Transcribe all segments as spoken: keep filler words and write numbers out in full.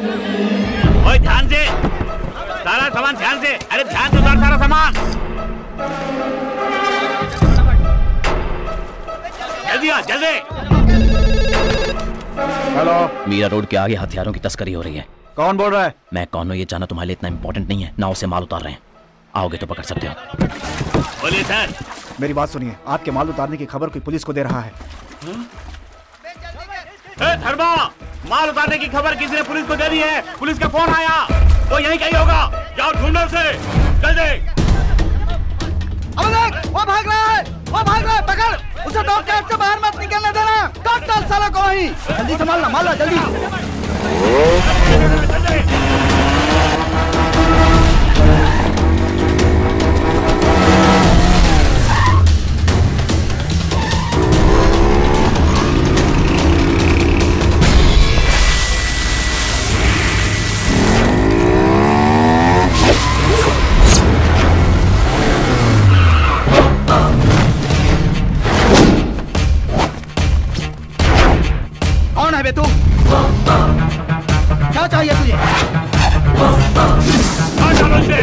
ओए ध्यान से, सारा सामान ध्यान से। अरे ध्यान से उतार सारा सामान। जल्दी आ, जल्दी। हेलो। मीरा रोड के आगे हथियारों की तस्करी हो रही है। कौन बोल रहा है? मैं कौन हूँ ये जानना तुम्हारे लिए इतना इंपॉर्टेंट नहीं है। नाव से माल उतार रहे हैं, आओगे तो पकड़ सकते हो। बोलिए सर। मेरी बात सुनिए, आपके माल उतारने की खबर कोई पुलिस को दे रहा है। ए, धर्मा, माल उतारने की खबर किसी ने पुलिस को दे दी है। पुलिस का फोन आया, वो यहीं कहीं होगा। जाओ ढूंढो उसे, जल्दी। अब देख, वो भाग रहा है, वो भाग रहा है, पकड़ उसे। डॉग कैब से बाहर मत निकलने देना। काट डाल साला को वहीं। जल्दी संभालना, माल ला जल्दी। कौन है बे तू? क्या चाहिए तुझे? चलो इसे।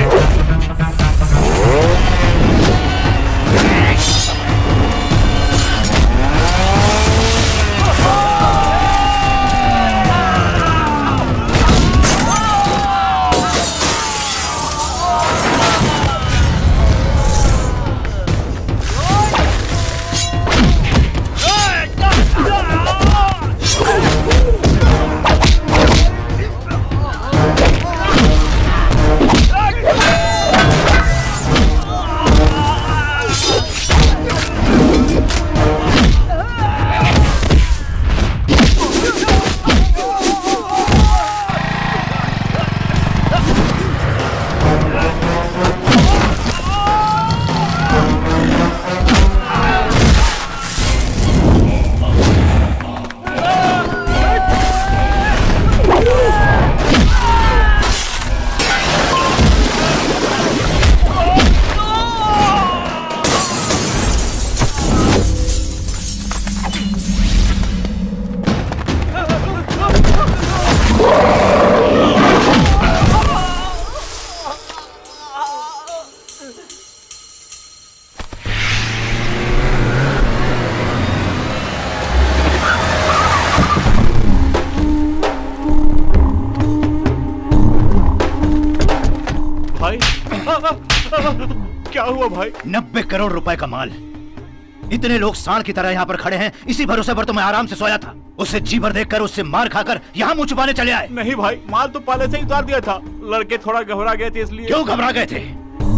क्या हुआ भाई? नब्बे करोड़ रुपए का माल। इतने लोग सांड की तरह यहाँ पर खड़े हैं, इसी भरोसे पर तो मैं आराम से सोया था। उसे जी भर देखकर, उससे मार खाकर यहाँ मुंह छुपाने चले आए। नहीं भाई, माल तो पहले से ही उतार दिया था। लड़के थोड़ा घबरा गए थे इसलिए। क्यों घबरा गए थे?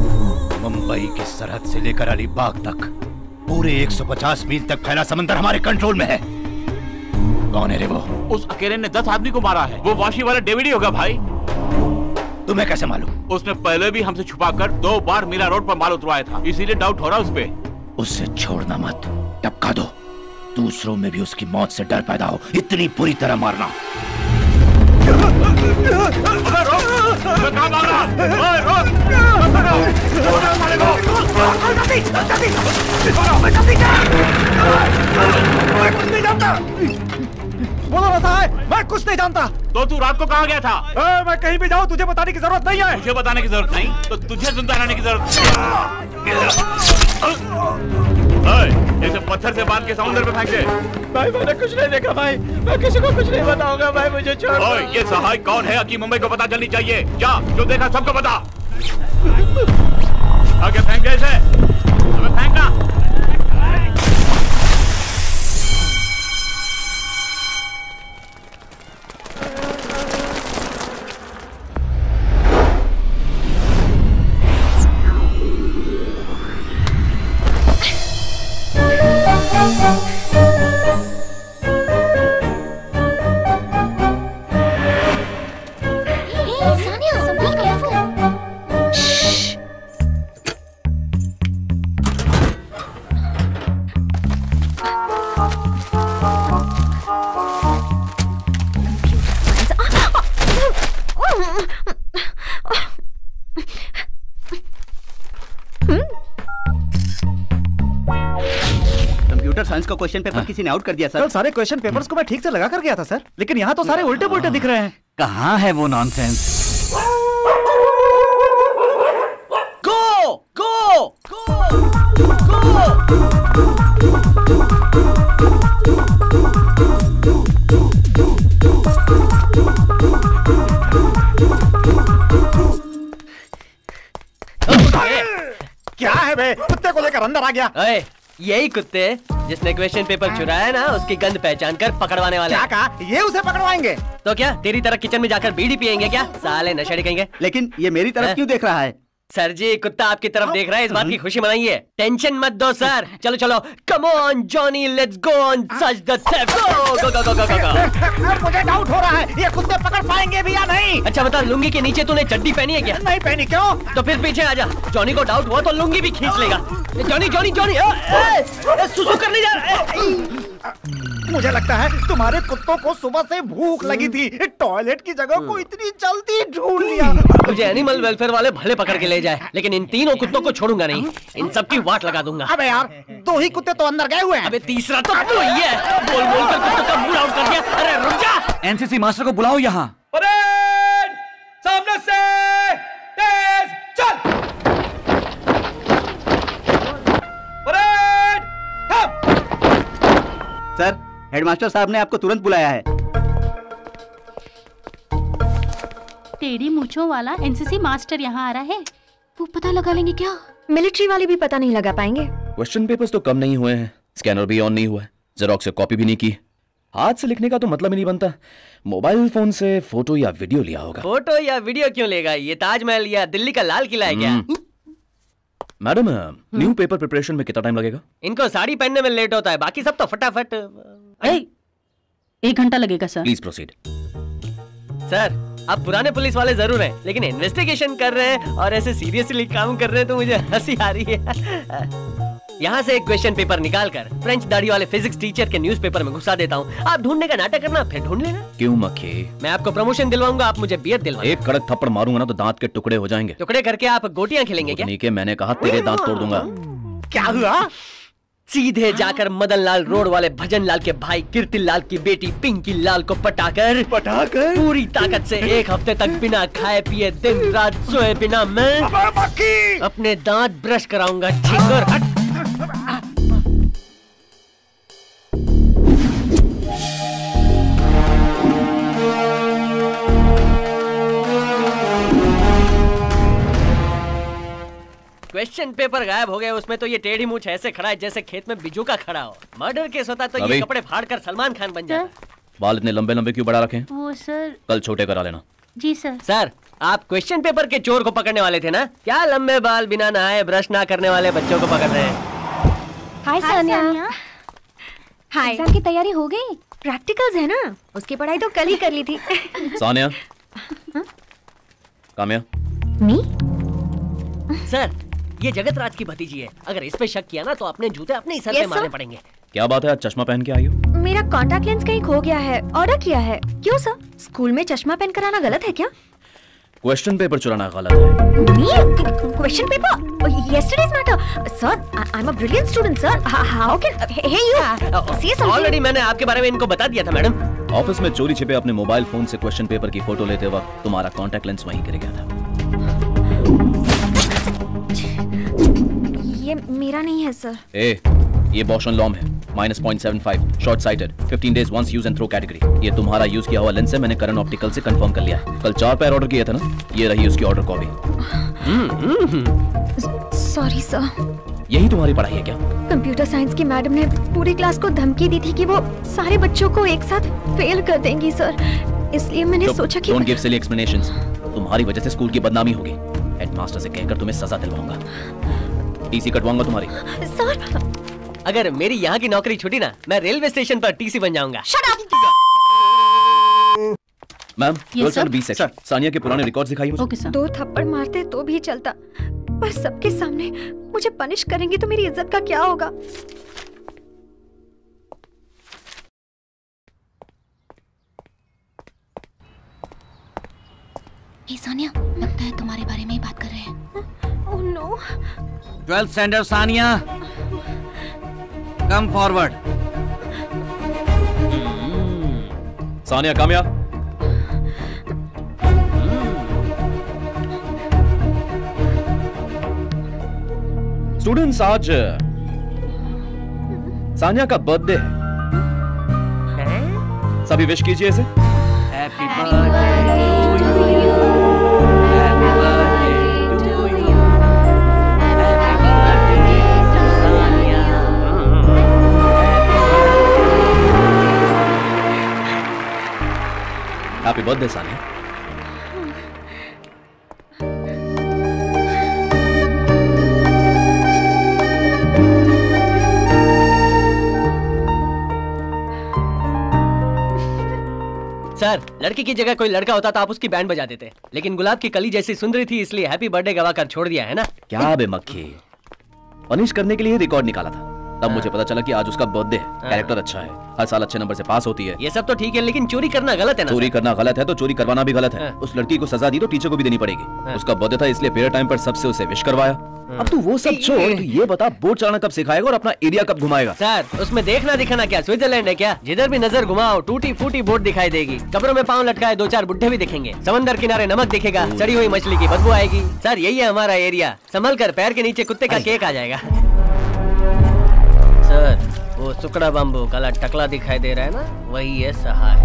मुंबई की सरहद से लेकर अलीबाग तक पूरे एक सौ पचास मील तक फैला समंदर हमारे कंट्रोल में है। कौन है रे वो? उस अकेले ने दस आदमी को मारा है। वो वाशी वाला डेविड ही होगा भाई। तुम्हें कैसे मालूम? उसने पहले भी हमसे छुपाकर दो बार मीरा रोड पर माल उतरवाया था, इसीलिए डाउट हो रहा उस पे। उससे छोड़ना मत, टपका दो। दूसरों में भी उसकी मौत से डर पैदा हो, इतनी बुरी तरह मारना। बोलो ना साहब, मैं कुछ नहीं जानता। तो तू रात को कहाँ गया था? ए, मैं कहीं भी जाऊँ तुझे बताने की जरूरत नहीं है। मुझे बताने की जरूरत नहीं तो तुझे जिंदा रहने की जरूरत है। इसे पत्थर से बांध के समुद्र में फेंक दे। भाई मैंने कुछ नहीं देखा भाई, मैं किसी को कुछ नहीं बताऊंगा भाई, मुझे छोड़ दो। ओए, ये सहाय कौन है कि मुंबई को पता चलनी चाहिए। जा, जो देखा सबको बता। आगे फेंक दे इसे, हमें फेंकना। साइंस का क्वेश्चन पेपर किसी ने आउट कर दिया सर। कल सारे क्वेश्चन पेपर्स को मैं ठीक से लगा कर गया था सर, लेकिन यहाँ तो सारे उल्टे पुल्टे दिख रहे हैं। कहाँ है वो नॉनसेंस? गो गो गो क्या है बे? कुत्ते को लेकर अंदर आ गया। अरे यही कुत्ते जिसने क्वेश्चन पेपर चुराया ना, उसकी गंध पहचान कर पकड़वाने वाले। क्या कहा? ये उसे पकड़वाएंगे? तो क्या तेरी तरह किचन में जाकर बीड़ी पियेंगे क्या? साले नशेड़ी कहेंगे। लेकिन ये मेरी तरफ क्यों देख रहा है? सर जी, कुत्ता आपकी तरफ देख रहा है, इस बात की खुशी मनाइए। टेंशन मत दो सर। चलो चलो, come on Johnny, let's go on such the theft. Go go go go go go. मुझे डाउट हो रहा है, ये कुत्ते पकड़ पाएंगे भी या नहीं? अच्छा बता, लुंगी के नीचे तूने चड्डी पहनी है क्या? नहीं पहनी। क्यों? तो फिर पीछे आ जा। जॉनी को डाउट हुआ तो लुंगी भी खींच लेगा। जॉनी जॉनी जॉनी, सुसु करने जा रहा है। मुझे लगता है तुम्हारे कुत्तों को सुबह से भूख लगी थी, टॉयलेट की जगह को इतनी जल्दी ढूंढ लिया। मुझे एनिमल वेलफेयर वाले भले पकड़ के ले जाए, लेकिन इन तीनों कुत्तों को छोड़ूंगा नहीं। इन सबकी वाट लगा दूंगा। अबे यार, दो ही कुत्ते तो अंदर गए हुए हैं। अबे तीसरा तो तू ही है। बोल बोल कर कुत्तों का मूड आउट कर दिया। अरे रुक जा। एनसीसी मास्टर को बुलाओ यहाँ। परेड! सामने से तेज चल। परेड! सर, हेडमास्टर साहब ने आपको तुरंत बुलाया है। टेढ़ी मूंछों वाला एनसीसी मास्टर यहाँ आ रहा है। वो पता लगा लेंगे क्या? मिलिट्री वाले भी पता नहीं लगा पाएंगे। क्वेश्चन पेपर्स तो कम नहीं हुए हैं, स्कैनर भी ऑन नहीं हुआ है, जेरोक्स से कॉपी भी नहीं की। हाथ से लिखने का तो मतलब ही नहीं बनता। मोबाइल फोन से फोटो या वीडियो लिया होगा। फोटो या वीडियो क्यों लेगा? ये ताजमहल या दिल्ली का लाल किला है क्या? मैडम, न्यू पेपर प्रिपरेशन में कितना टाइम लगेगा? इनको साड़ी पहनने में लेट होता है, बाकी सब तो फटाफट। एक घंटा लगेगा सर। Please proceed. सर, आप पुराने पुलिस वाले जरूर हैं, लेकिन इन्वेस्टिगेशन कर रहे हैं और ऐसे सीरियसली काम कर रहे हैं तो मुझे हंसी आ रही है। यहाँ से एक क्वेश्चन पेपर निकालकर फ्रेंच दाढ़ी वाले फिजिक्स टीचर के न्यूज़पेपर में घुसा देता हूँ। आप ढूंढने का नाटक करना, फिर ढूंढ लेना। क्यों मक्खी? मैं आपको प्रमोशन दिलवाऊंगा, आप मुझे बियर दिलवाएं। एक कड़क थप्पड़ मारूंगा ना तो दांत के टुकड़े हो जाएंगे। टुकड़े करके आप गोटियां खेलेंगे क्या? नहीं के मैंने कहा तेरे दांत तोड़ दूंगा। क्या हुआ? सीधे जाकर मदन लाल रोड वाले भजन लाल के भाई कीर्ति लाल की बेटी पिंकी लाल को पटाकर पटाकर पूरी ताकत से एक हफ्ते तक बिना खाए पिए दिन रात सोए बिना मैं अपने दांत ब्रश कराऊंगा। छिंगर हट। क्वेश्चन पेपर गायब हो गए, उसमें तो ये टेढ़ी मूंछ ऐसे खड़ा है जैसे खेत में बिजू का खड़ा हो। मर्डर केस होता तो ये कपड़े फाड़कर सलमान खान बन जाता। बाल इतने लंबे लंबे क्यों बढ़ा रखे हैं? वो सर, कल छोटे करा लेना। जी सर। सर, आप क्वेश्चन पेपर के चोर को पकड़ने वाले थे ना? क्या लंबे बाल बिना नहाए ब्रश ना करने वाले बच्चों को पकड़ रहे हैं? हाय सानिया। हाय। एग्जाम की तैयारी हो गई? प्रैक्टिकल्स है ना, उसकी पढ़ाई तो कल ही कर ली थी। सानिया, काम्या। मी? सर, ये जगत राज की भतीजी है। अगर इस पे शक किया ना तो अपने जूते अपने ही सर पे मारने पड़ेंगे। क्या बात है, आज चश्मा पहन के आई हो? मेरा कॉन्टैक्ट लेंस कहीं खो गया है, ऑर्डर किया है। क्यों सर, स्कूल में चश्मा पहन कर आना गलत है क्या? क्वेश्चन पेपर चुराना गलत है। Question paper? Yesterday's matter sir. I am a brilliant student sir. How can he you see something? Already मैंने आपके बारे में इनको बता दिया था मैडम। ऑफिस में चोरी छिपे अपने मोबाइल फोन से क्वेश्चन पेपर की फोटो लेते वक्त तुम्हारा कॉन्टैक्ट लेंस वहीं गिर गया था। ये मेरा नहीं है सर। ए, ये बॉशन लॉम है, minus point seven five, short sighted, fifteen days once use and throw category. ये तुम्हारा यूज किया हुआ लेंस है, मैंने करण ऑप्टिकल से कंफर्म कर लिया है। कल चार पैर ऑर्डर किए थे ना, ये रही उसकी ऑर्डर कॉपी। Sorry sir. यही तुम्हारी पढ़ाई है क्या? कंप्यूटर साइंस की मैडम ने पूरी क्लास को धमकी दी थी कि वो सारे बच्चों को एक साथ फेल कर देंगी सर, इसलिए मैंने सोचा कि डोंट गिव सिली एक्सप्लेनेशंस। तुम्हारी वजह से स्कूल की बदनामी होगी। हेडमास्टर से कहकर तुम्हें सजा दिलवाऊंगा, टीसी कटवाऊंगा तुम्हारी। सर, अगर मेरी यहाँ की नौकरी छूटी ना, मैं रेलवे स्टेशन पर टीसी बन जाऊंगा। Shut up. Ma'am, twelfth and B section, Sania के पुराने रिकॉर्ड्स दिखाइए मुझे। Okay sir. दो थप्पड़ मारते तो भी चलता, पर सबके सामने मुझे पनिश करेंगी तो मेरी इज्जत का क्या होगा? हे सानिया, लगता है तुम्हारे बारे में ही बात कर रहे हैं। Oh no. Twelfth standard Sania, come forward. Sania, कामया। स्टूडेंट्स, आज सानिया का बर्थडे है। सभी विश कीजिए इसे। Happy birthday to you, happy birthday to you, happy birthday Sania, happy birthday Sania. Sir, लड़की की जगह कोई लड़का होता तो आप उसकी बैंड बजा देते, लेकिन गुलाब की कली जैसी सुंदरी थी, इसलिए हैप्पी बर्थडे गवा कर छोड़ दिया है ना। क्या बे मक्खी, पनिश करने के लिए रिकॉर्ड निकाला था, तब मुझे पता चला कि आज उसका बर्थडे है। कैरेक्टर अच्छा है, हर साल अच्छे नंबर से पास होती है। ये सब तो ठीक है, लेकिन चोरी करना गलत है ना। चोरी करना गलत है तो चोरी करवाना भी गलत है। उस लड़की को सजा दी तो टीचर को भी देनी पड़ेगी। उसका बर्थडे था इसलिए पीरियड टाइम पर सबसे उसे विश करवाया। अब तू वो सब छोड़, तू ये बता बोट चलाना कब सिखाएगा और अपना एरिया कब घुमाएगा? सर, उसमें देखना दिखाना क्या स्विट्जरलैंड है क्या? जिधर भी नजर घुमाओ टूटी फूटी बोट दिखाई देगी, कब्रों में पांव लटकाए दो चार बुड्ढे भी दिखेंगे, समंदर किनारे नमक दिखेगा, सड़ी हुई मछली की बदबू आएगी। सर, यही है हमारा एरिया, संभल कर, पैर के नीचे कुत्ते का केक आ जाएगा। सर, वो सुकड़ा बम्बू काला टकला दिखाई दे रहा है ना, वही है सहाय।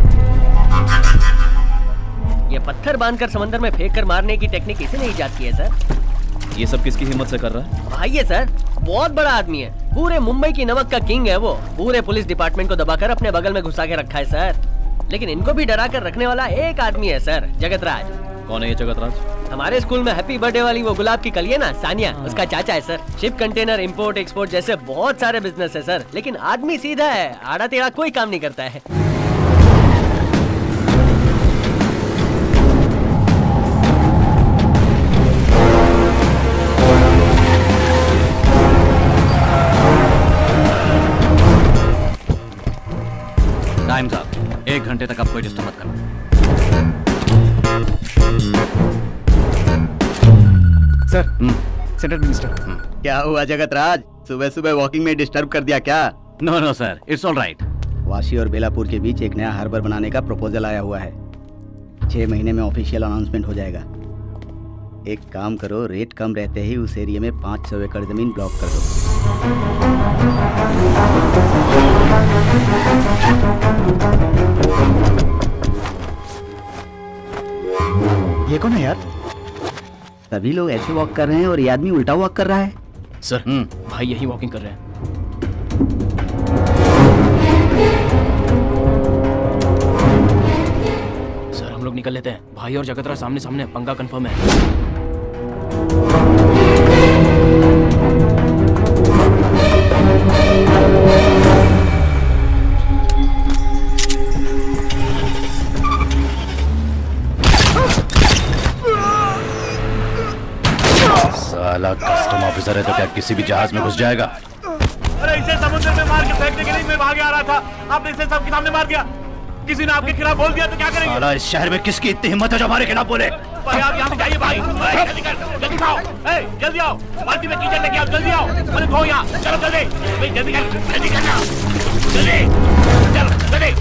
ये पत्थर बांधकर समंदर में फेंक कर मारने की टेक्निक इसे नहीं इजाद की है सर। ये सब किसकी हिम्मत से कर रहा है? भाई है सर, बहुत बड़ा आदमी है, पूरे मुंबई की नमक का किंग है वो। पूरे पुलिस डिपार्टमेंट को दबाकर अपने बगल में घुसा के रखा है सर, लेकिन इनको भी डरा कर रखने वाला एक आदमी है सर, जगत राज। कौन है ये जगत राज? हमारे स्कूल में हैप्पी बर्थडे वाली वो गुलाब की कली है ना, सानिया, उसका चाचा है sir. Ship container import export जैसे बहुत सारे बिजनेस है सर, लेकिन आदमी सीधा है, आड़ा टेढ़ा कोई काम नहीं करता है। टाइम्स अप, एक घंटे तक आप कोई डिस्टर्ब मत करना। Sir, central minister. क्या हुआ जगत राज, सुबह सुबह वॉकिंग में डिस्टर्ब कर दिया क्या? No no sir, it's all right. Vashi और बेलापुर के बीच एक नया हार्बर बनाने का प्रपोजल आया हुआ है। छह महीने में ऑफिशियल अनाउंसमेंट हो जाएगा। एक काम करो, रेट कम रहते ही उस एरिया में पाँच सौ एकड़ जमीन ब्लॉक कर दो। ये कौन है यार? सभी लोग ऐसे वॉक कर रहे हैं और ये आदमी उल्टा वॉक कर रहा है। सर, भाई यही वॉकिंग कर रहे हैं। सर, हम लोग निकल लेते हैं। भाई और जगतराज सामने सामने, पंगा कंफर्म है। साला कस्टम ऑफिसर है तो क्या किसी भी जहाज में घुस जाएगा? अरे इसे समुद्र में मार के फेंकने के लिए मैं भागे आ रहा था, आपने इसे सबके सामने मार दिया। किसी ने आपके खिलाफ बोल दिया तो क्या करेंगे? साला, इस शहर में किसकी इतनी हिम्मत है जो हमारे खिलाफ बोले? भाई आप यहाँ से जाइए भाई, जल्दी कर, जल्दी आओ, ए, जल्दी आओ, बाल्टी में कीचड़ लेके आओ, जल्दी आओ, अरे धो यहाँ, चलो जल्दी, भाई जल्दी कर, जल्दी करना, जल्दी, चलो जल्दी।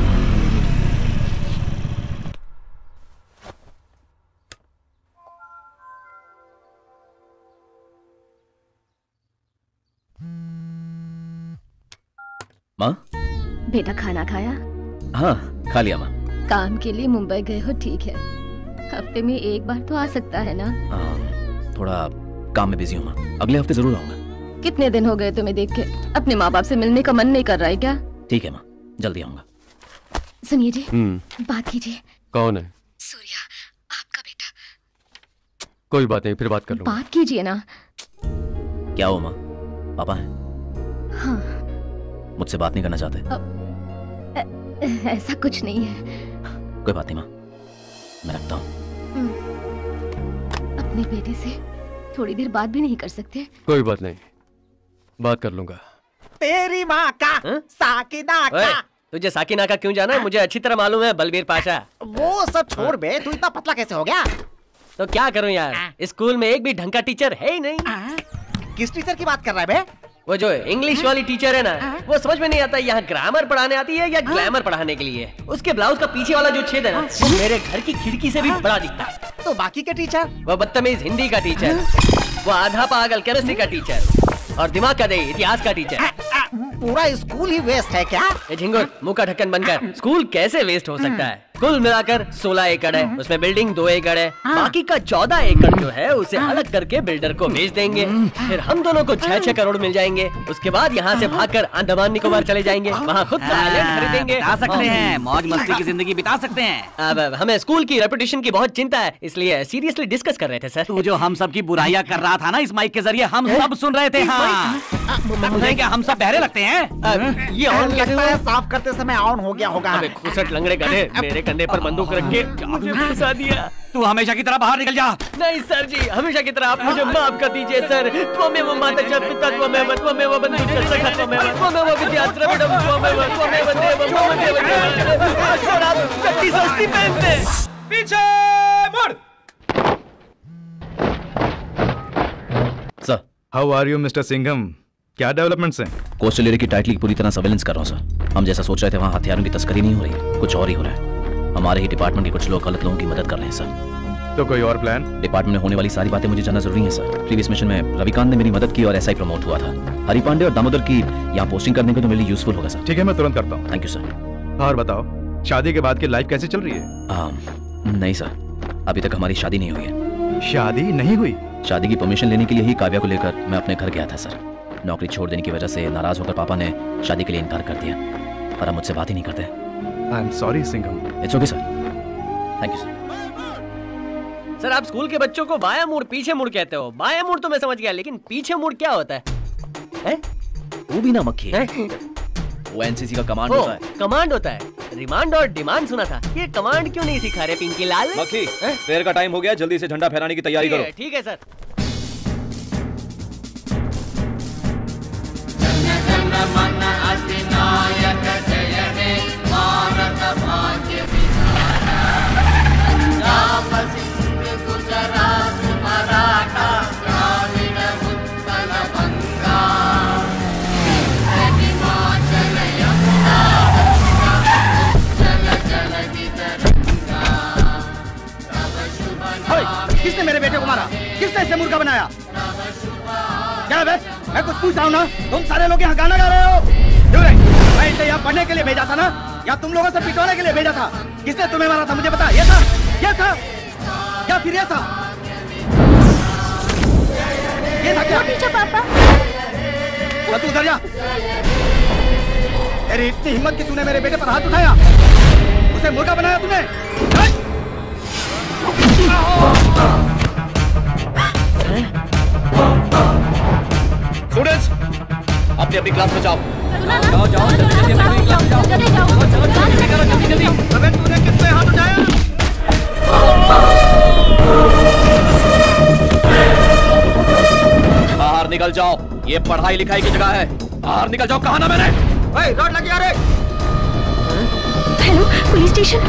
माँ? बेटा खाना खाया? हाँ, खा लिया माँ। काम के लिए मुंबई गए हो, ठीक है, हफ्ते में एक बार तो आ सकता है ना? हाँ, थोड़ा काम में बिजी हूँ माँ, अगले हफ्ते जरूर आऊंगा। कितने दिन हो गए तुम्हें देख के, अपने माँ बाप से मिलने का मन नहीं कर रहा है क्या? ठीक है माँ, जल्दी आऊंगा। सुनिए जी, बात कीजिए। कौन है? सूर्या, आपका बेटा। कोई बात नहीं, फिर बात कर लूंगा। बात कीजिए ना। क्या हो माँ, पापा हैं? हाँ। मुझसे बात नहीं करना चाहते? ऐसा कुछ नहीं है। कोई बात नहीं माँ, मैं रखता हूँ। अपने बेटे से थोड़ी देर बात भी नहीं कर सकते? कोई बात नहीं, बात कर लूंगा। तेरी माँ का साकिना का। तुझे साकिना का क्यों जाना है? मुझे अच्छी तरह मालूम है बलबीर पाशा। वो सब छोड़ बे, तू इतना पतला कैसे हो गया? तो क्या करूं यार, स्कूल में एक भी ढंग का टीचर है ही नहीं। किस टीचर की बात कर रहा है बे? वो जो इंग्लिश वाली टीचर है ना, वो समझ में नहीं आता यहाँ ग्रामर पढ़ाने आती है या ग्लैमर पढ़ाने के लिए। उसके ब्लाउज का पीछे वाला जो छेद है ना, वो मेरे घर की खिड़की से भी बड़ा दिखता है। तो बाकी के टीचर? वो बदतमीज हिंदी का टीचर। वो आधा पागल केमिस्ट्री का टीचर और दिमाग का दे इतिहास का टीचर। पूरा स्कूल ही वेस्ट है क्या? ए झिंगुर, मुंह का ढक्कन बनकर, स्कूल कैसे वेस्ट हो सकता है? कुल मिलाकर सोलह एकड़ है, उसमें बिल्डिंग दो एकड़ है, बाकी का चौदह एकड़ जो है उसे अलग करके बिल्डर को बेच देंगे। फिर हम दोनों को छह छह करोड़ मिल जाएंगे। उसके बाद यहाँ से भागकर अंडमान निकोबार चले जाएंगे, वहाँ खुद का आइलैंड खरीदेंगे, बिता सकते हैं, मौज मस्ती की जिंदगी बिता सकते हैं। अब हमें स्कूल की रेपुटेशन की बहुत चिंता है, इसलिए सीरियसली डिस्कस कर रहे थे सर। तू जो हम सब की बुराइयां कर रहा था ना इस माइक के जरिए, हम सब सुन रहे थे। हाँ, क्या हम सब बहरे लगते हैं? ये ऑन लगता है साफ करते समय ऑन हो गया होगा। खुसट लंगड़े गधे, मेरे कंधे पर बंदूक रख के मुझे फंसा दिया। तू हमेशा की तरह बाहर निकल जा। नहीं सर जी, हमेशा की तरह आप मुझे माफ कर दीजिए सर। त्वमेव माता पिता त्वमेव त्वमेव बन्धुश्च सखा त्वमेव त्वमेव विद्या द्रविड़ं त्वमेव त्वमेव देवं त्वमेव देवं। सर आप कच्ची सस्ती पहनते। पीछे मुड़। Sir, how are you mister Singham? क्या डेवलपमेंट्स हैं? कोस्टल एरिया की टाइटली की पूरी तरह सर्वेलेंस कर रहा हूँ सर। हम जैसा सोच रहे थे वहाँ हथियारों की तस्करी नहीं हो रही है, कुछ और ही हो रहा है। हमारे ही डिपार्टमेंट के कुछ लोग गलत लोगों की मदद कर रहे हैं सर। तो कोई और प्लान? डिपार्टमेंट में होने वाली सारी बातें मुझे जानना जरूरी है सर। प्रीवियस मिशन में रविकांत ने मेरी मदद की और एसआई प्रमोट हुआ था। हरि पांडे और दामोदर की यहाँ पोस्टिंग करने को तो मेरे लिए यूजफुल होगा सर। ठीक है, मैं तुरंत करता हूँ। Thank you sir. और बताओ, शादी के बाद की लाइफ कैसी चल रही है? आ, नहीं सर, अभी तक हमारी शादी नहीं हुई है। शादी नहीं हुई? शादी की परमिशन लेने के लिए ही काव्या को लेकर मैं अपने घर गया था सर। नौकरी छोड़ देने की वजह से नाराज होकर पापा ने शादी के लिए इनकार कर दिया और अब मुझसे बात ही नहीं करते। I am sorry Singham. It's okay sir. Thank you sir. Sir आप स्कूल के बच्चों को बाया मुड़ पीछे मुड़ कहते हो। बाया मुड़ तो मैं समझ गया, लेकिन पीछे मुड़ क्या होता है? हैं? वो भी ना मक्खी है। वो एनसीसी का कमांड होता है। कमांड होता है। रिमांड और डिमांड सुना था, ये कमांड क्यों नहीं सिखा रहे पिंकी लाल? मक्खी, प्रेयर का टाइम हो गया, जल्दी से झंडा फहराने की तैयारी करो। ठीक है सर। किसने मेरे बेटे को मारा? किसने इसे मुर्गा बनाया? क्या बे? मैं कुछ पूछ रहा हूँ ना, तुम सारे लोग यहाँ गाना गा रहे हो क्यों? नहीं, मैं इसे यहाँ पढ़ने के लिए भेजा था ना, या तुम लोगों से पिटवाने के लिए भेजा था? किसने तुम्हें मारा था मुझे बता। ये था, ये था, या फिर ये था? ये था क्या? पीछे पापा। तू उधर जा। तेरी इतनी हिम्मत कि तूने मेरे बेटे पर हाथ उठाया, उसे मुर्गा बनाया तूने? स्टूडेंट्स, अपनी अपनी क्लास में जाओ। जाओ जाओ जल्दी जल्दी अपनी क्लास में जाओ। चलो चलो जल्दी करो, जल्दी जल्दी। अबे तूने किससे हाथ उठाया? बाहर निकल जाओ, ये पढ़ाई लिखाई की जगह है। बाहर निकल जाओ। कहा ना मैंने? ओए, रोड लगी आ रे। Hello, police station.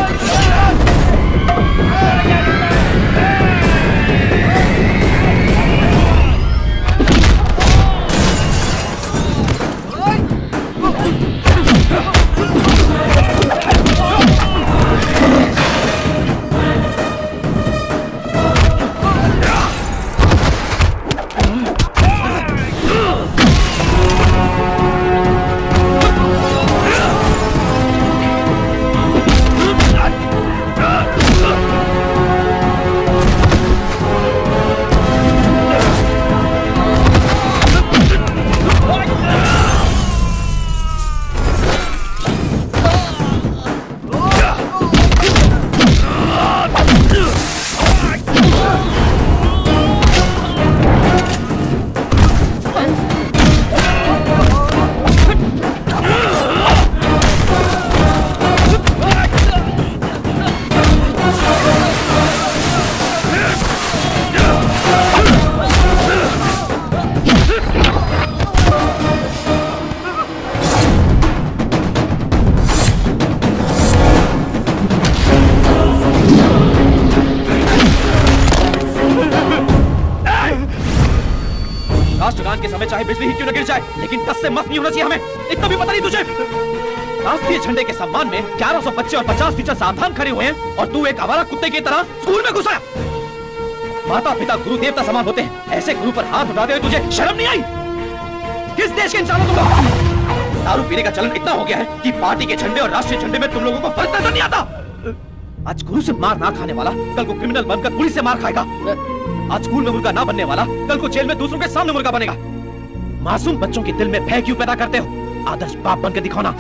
राष्ट्रगान के समय चाहे बिजली ही क्यों न गिर जाए, लेकिन दस से मत नहीं होना चाहिए हमें। इतना भी पता नहीं तुझे? राष्ट्रीय झंडे के सम्मान में ग्यारह सौ बच्चे और पचास टीचर सावधान खड़े हुए हैं और तू एक आवारा कुत्ते की तरह स्कूल में घुसा। माता पिता गुरु देवता समान होते हैं, ऐसे गुरु पर हाथ उठाते हुए तुझे शर्म नहीं आई? किस देश के इंसान हो तुम लोग? दारू पीने का चलन इतना हो गया है कि पार्टी के झंडे और राष्ट्रीय झंडे में तुम लोगों को फर्क नजर नहीं आता। आज गुरु से मार ना खाने वाला कल को क्रिमिनल बनकर पुलिस से मार खाएगा। आज स्कूल में मुर्गा ना बनने वाला कल को जेल में दूसरों के सामने मुर्गा बनेगा। मासूम बच्चों के दिल में भय क्यों पैदा करते हो? आदर्श बाप बनकर दिखाओ ना।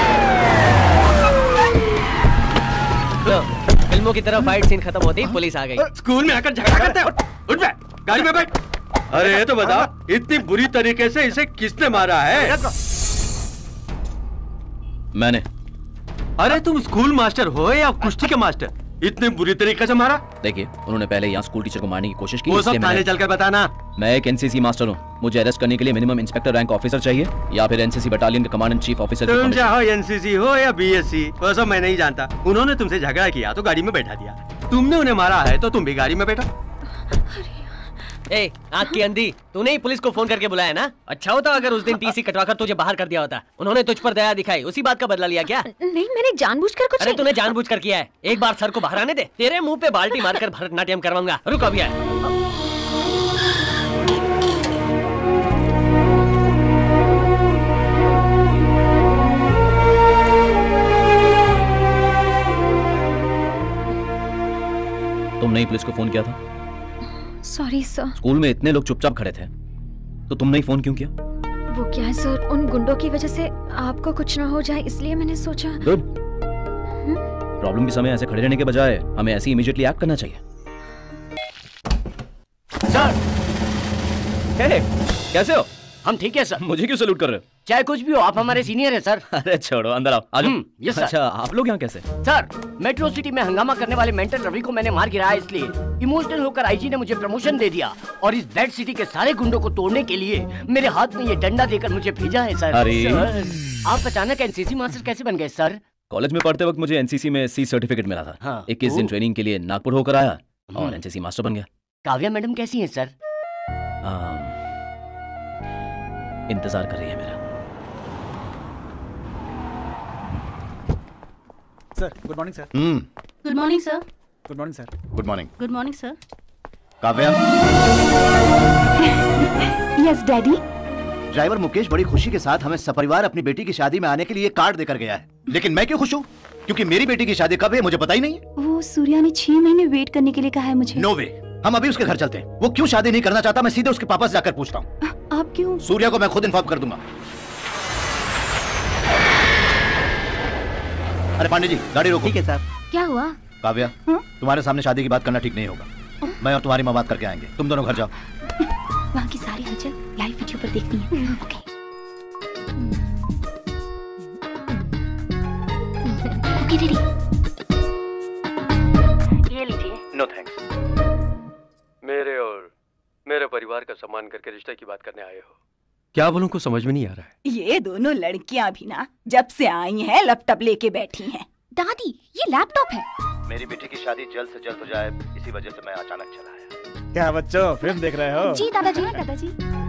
फिल्मों की तरह फाइट सीन खत्म होते ही पुलिस आ गई। स्कूल में आकर झगड़ा करते हो? उठ बैठ, गाड़ी में बैठ। अरे ये तो बता, इतनी बुरी तरीके से इसे किसने मारा है? मैंने। अरे तुम स्कूल मास्टर हो या कुश्ती के मास्टर? इतने बुरी तरीके से मारा? देखिए, उन्होंने पहले यहाँ स्कूल टीचर को मारने की कोशिश की। वो सब थाने चलकर बताना। मैं एक एनसीसी मास्टर हूँ, मुझे अरेस्ट करने के लिए मिनिमम इंस्पेक्टर रैंक ऑफिसर चाहिए या फिर एनसीसी बटालियन का कमांडेंट चीफ ऑफिसर। तुम चाहे एनसीसी हो या बीएससी, वो सब मैं नहीं जानता। उन्होंने तुमसे झगड़ा किया तो गाड़ी में बैठा दिया, तुमने उन्हें मारा है तो तुम भी गाड़ी में बैठा। ए, आँख की अंधी, तूने ही पुलिस को फोन करके बुलाया ना? अच्छा होता अगर उस दिन टीसी कटवाकर तुझे बाहर कर दिया होता। उन्होंने तुझ पर दया दिखाई, उसी बात का बदला लिया क्या? नहीं, मैंने जानबूझकर कुछ। अरे तूने जानबूझकर किया है। एक बार सर को बाहर आने दे, तेरे मुंह पे बाल्टी मारकर भरतनाट्यम करवाऊंगा। रुक अभी आए। तुमने ही पुलिस को फोन किया था? Sorry sir. स्कूल में इतने लोग चुपचाप खड़े थे तो तुमने ही फोन क्यों किया? वो क्या है सर, उन गुंडों की वजह से आपको कुछ ना हो जाए इसलिए मैंने सोचा। गुड। प्रॉब्लम के समय ऐसे खड़े रहने के बजाय हमें ऐसे इमीडिएटली एक्ट करना चाहिए। सर, हे, कैसे हो? हम ठीक है सर। मुझे क्यों सैल्यूट कर रहे हो? चाहे कुछ भी हो, आप हमारे सीनियर हैं सर। अरे छोड़ो, अंदर आओ। आ जाओ। Yes sir. अच्छा, आप लोग यहाँ कैसे? सर, मेट्रो सिटी में हंगामा करने वाले मेंटल रवि को मैंने मार गिराया, इसलिए इमोशनल होकर आईजी ने मुझे प्रमोशन दे दिया और इस बैड सिटी के सारे गुंडों को तोड़ने के लिए मेरे हाथ में ये डंडा देकर मुझे भेजा है सर। अरे सर, आप अचानक एनसीसी मास्टर कैसे बन गए सर? कॉलेज में पढ़ते वक्त मुझे एनसीसी में सी सर्टिफिकेट मिला था। हाँ, इक्कीस दिन ट्रेनिंग के लिए नागपुर होकर आया और एनसीसी मास्टर बन गया। काव्या मैडम कैसी हैं सर? आ, इंतजार कर रही है मेरा। Sir, good morning sir. Hmm good morning sir. Good morning sir. Good morning. Good morning sir. Kavya. Yes daddy. Driver Mukesh बड़ी खुशी के साथ हमें सपरिवार अपनी बेटी की शादी में आने के लिए कार्ड देकर गया है, लेकिन मैं क्यों खुश हूँ? क्योंकि मेरी बेटी की शादी कब है मुझे पता ही नहीं है। वो सूर्या ने छह महीने वेट करने के लिए कहा है मुझे। नो वे, हम अभी उसके घर चलते हैं। वो क्यों शादी नहीं करना चाहता मैं सीधे उसके पापा से जाकर पूछता हूँ। आप क्यों? सूर्या को मैं खुद इन्फॉर्म कर दूंगा। अरे पांडे जी, गाड़ी रोको। ठीक है सर। क्या हुआ? काव्या, तुम्हारे सामने शादी की बात करना ठीक नहीं होगा। मैं और तुम्हारी माँ बात करके आएंगे, तुम दोनों घर जाओ। वहाँ की सारी हलचल लाइव वीडियो पर देखनी है। ओके। Okay daddy. ये लीजिए। No thanks. मेरे और मेरे परिवार का सम्मान करके रिश्ते की बात करने आए हो। क्या बोलूं कुछ समझ में नहीं आ रहा है। ये दोनों लड़कियां भी ना जब से आई हैं लैपटॉप लेके बैठी हैं। दादी, ये लैपटॉप है। मेरी बेटी की शादी जल्द से जल्द हो जाए, इसी वजह से मैं अचानक चला आया। क्या बच्चों, फिल्म देख रहे हो? जी दादाजी। दादाजी।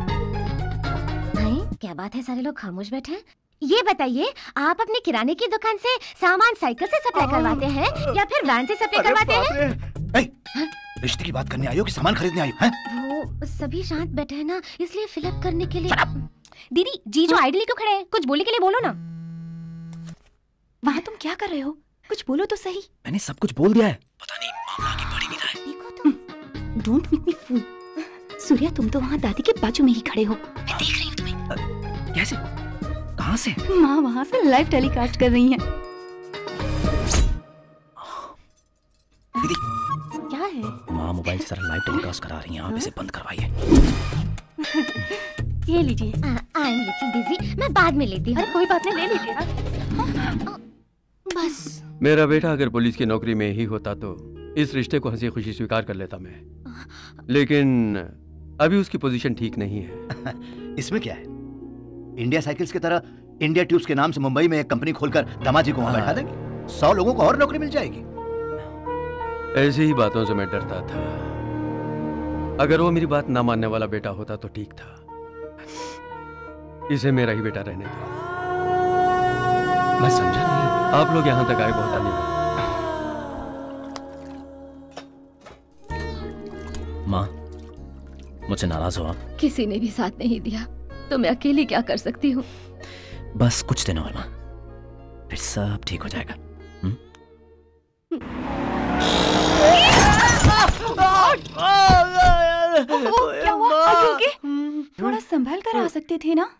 नहीं, क्या बात है, सारे लोग खामोश बैठे हैं। ये बताइए, आप अपने किराने की दुकान से सामान साइकिल से सप्लाई करवाते हैं या फिर वैन से सप्लाई करवाते हैं? रिश्ते की बात करने आई हो कि सामान खरीदने आई हो? वो सभी शांत बैठे हैं ना, इसलिए फिलअप करने के लिए। दीदी, जी जो आइडली क्यों खड़े हैं? कुछ बोलने के लिए बोलो ना। वहाँ तुम क्या कर रहे हो? कुछ बोलो तो सही। मैंने सब कुछ बोल दिया है। पता नहीं मामला आगे बढ़ ही नहीं रहा है। देखो तुम। Don't make me fool. Surya, तुम तो वहाँ दादी के बाजू में ही खड़े हो। मैं देख रही हूँ तुम्हें। कैसे? कहाँ से? माँ वहाँ से लाइव टेलीकास्ट कर रही हैं। दीदी, क्या है? माँ मोबाइल से सारा लाइव टेलीकास्ट करा रही हैं, आप इसे बंद करवाइए। ये लीजिए। आई एम लिटिल बिजी, मैं बाद में लेती हूँ। अरे कोई बात नहीं, ले लीजिए ना। बस। मेरा बेटा अगर पुलिस की नौकरी में ही होता तो इस रिश्ते को हंसी खुशी स्वीकार कर लेता मैं, लेकिन अभी उसकी पोजीशन ठीक नहीं है। इसमें क्या है? इंडिया साइकिल्स की तरह इंडिया ट्यूब्स के नाम से मुंबई में एक कंपनी खोलकर दामाजी को वहां बैठा देंगे, सौ लोगों को और नौकरी मिल जाएगी। ऐसी ही बातों से मैं डरता था। अगर वो मेरी बात ना मानने वाला बेटा होता तो ठीक था। इसे मेरा ही बेटा रहने दो। मैं समझा नहीं। आप लोग यहाँ तक आए बहुत धन्यवाद। माँ, मुझसे नाराज हो आप? किसी ने भी साथ नहीं दिया तो मैं अकेली क्या कर सकती हूँ। बस कुछ दिन और माँ, फिर सब ठीक हो जाएगा। हुँ? ओ, क्या हुआ? Are you okay? थोड़ा संभल कर आ सकते थे ना।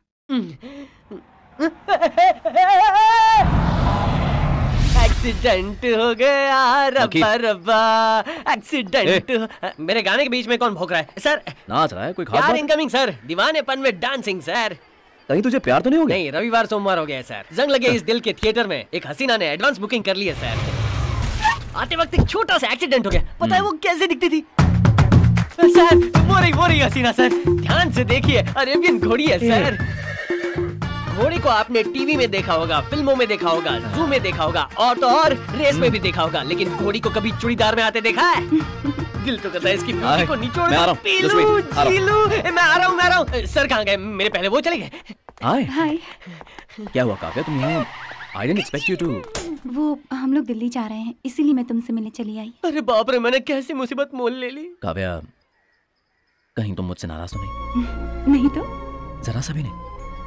एक्सीडेंट हो गया, रब्बा रब्बा, एक्सीडेंट। मेरे गाने के बीच में कौन भौंक रहा है सर? नाच रहा है कोई खास प्यार बात? इनकमिंग सर, दीवानेपन में डांसिंग सर। कहीं तुझे प्यार तो नहीं हो गया? नहीं, रविवार सोमवार हो गया है सर। जंग लगे इस दिल के थिएटर में एक हसीना ने एडवांस बुकिंग कर ली है सर। आते वक्त एक छोटा सा एक्सीडेंट हो गया। पता है वो कैसे दिखती थी सर? वो रही वो रही हसीना सर, ध्यान से देखिए, अरेबियन घोड़ी है सर। घोड़ी को आपने टीवी में देखा होगा, फिल्मों में देखा होगा, जू में देखा होगा, और तो और रेस में भी देखा होगा, लेकिन घोड़ी को कभी चूड़ीदार में आते देखा है? दिल तो करता है इसकी ब्यूटी को निचोड़ दूं, पी लूं, जी लूं। मैं आ रहा हूँ, मैं आ रहा हूँ। सर कहाँ गए? मेरे पहले वो चले गए। हाय। हाय। क्या हुआ काव्या, तुम यहाँ? I didn't expect you to. वो हम लोग दिल्ली जा रहे हैं, इसीलिए मैं तुमसे मिलने चली आई। अरे बाप रे, मैंने कैसी मुसीबत मोल ले ली। काव्या, कहीं तुम मुझसे नाराज तो नहीं? नहीं तो? जरा सा भी नहीं।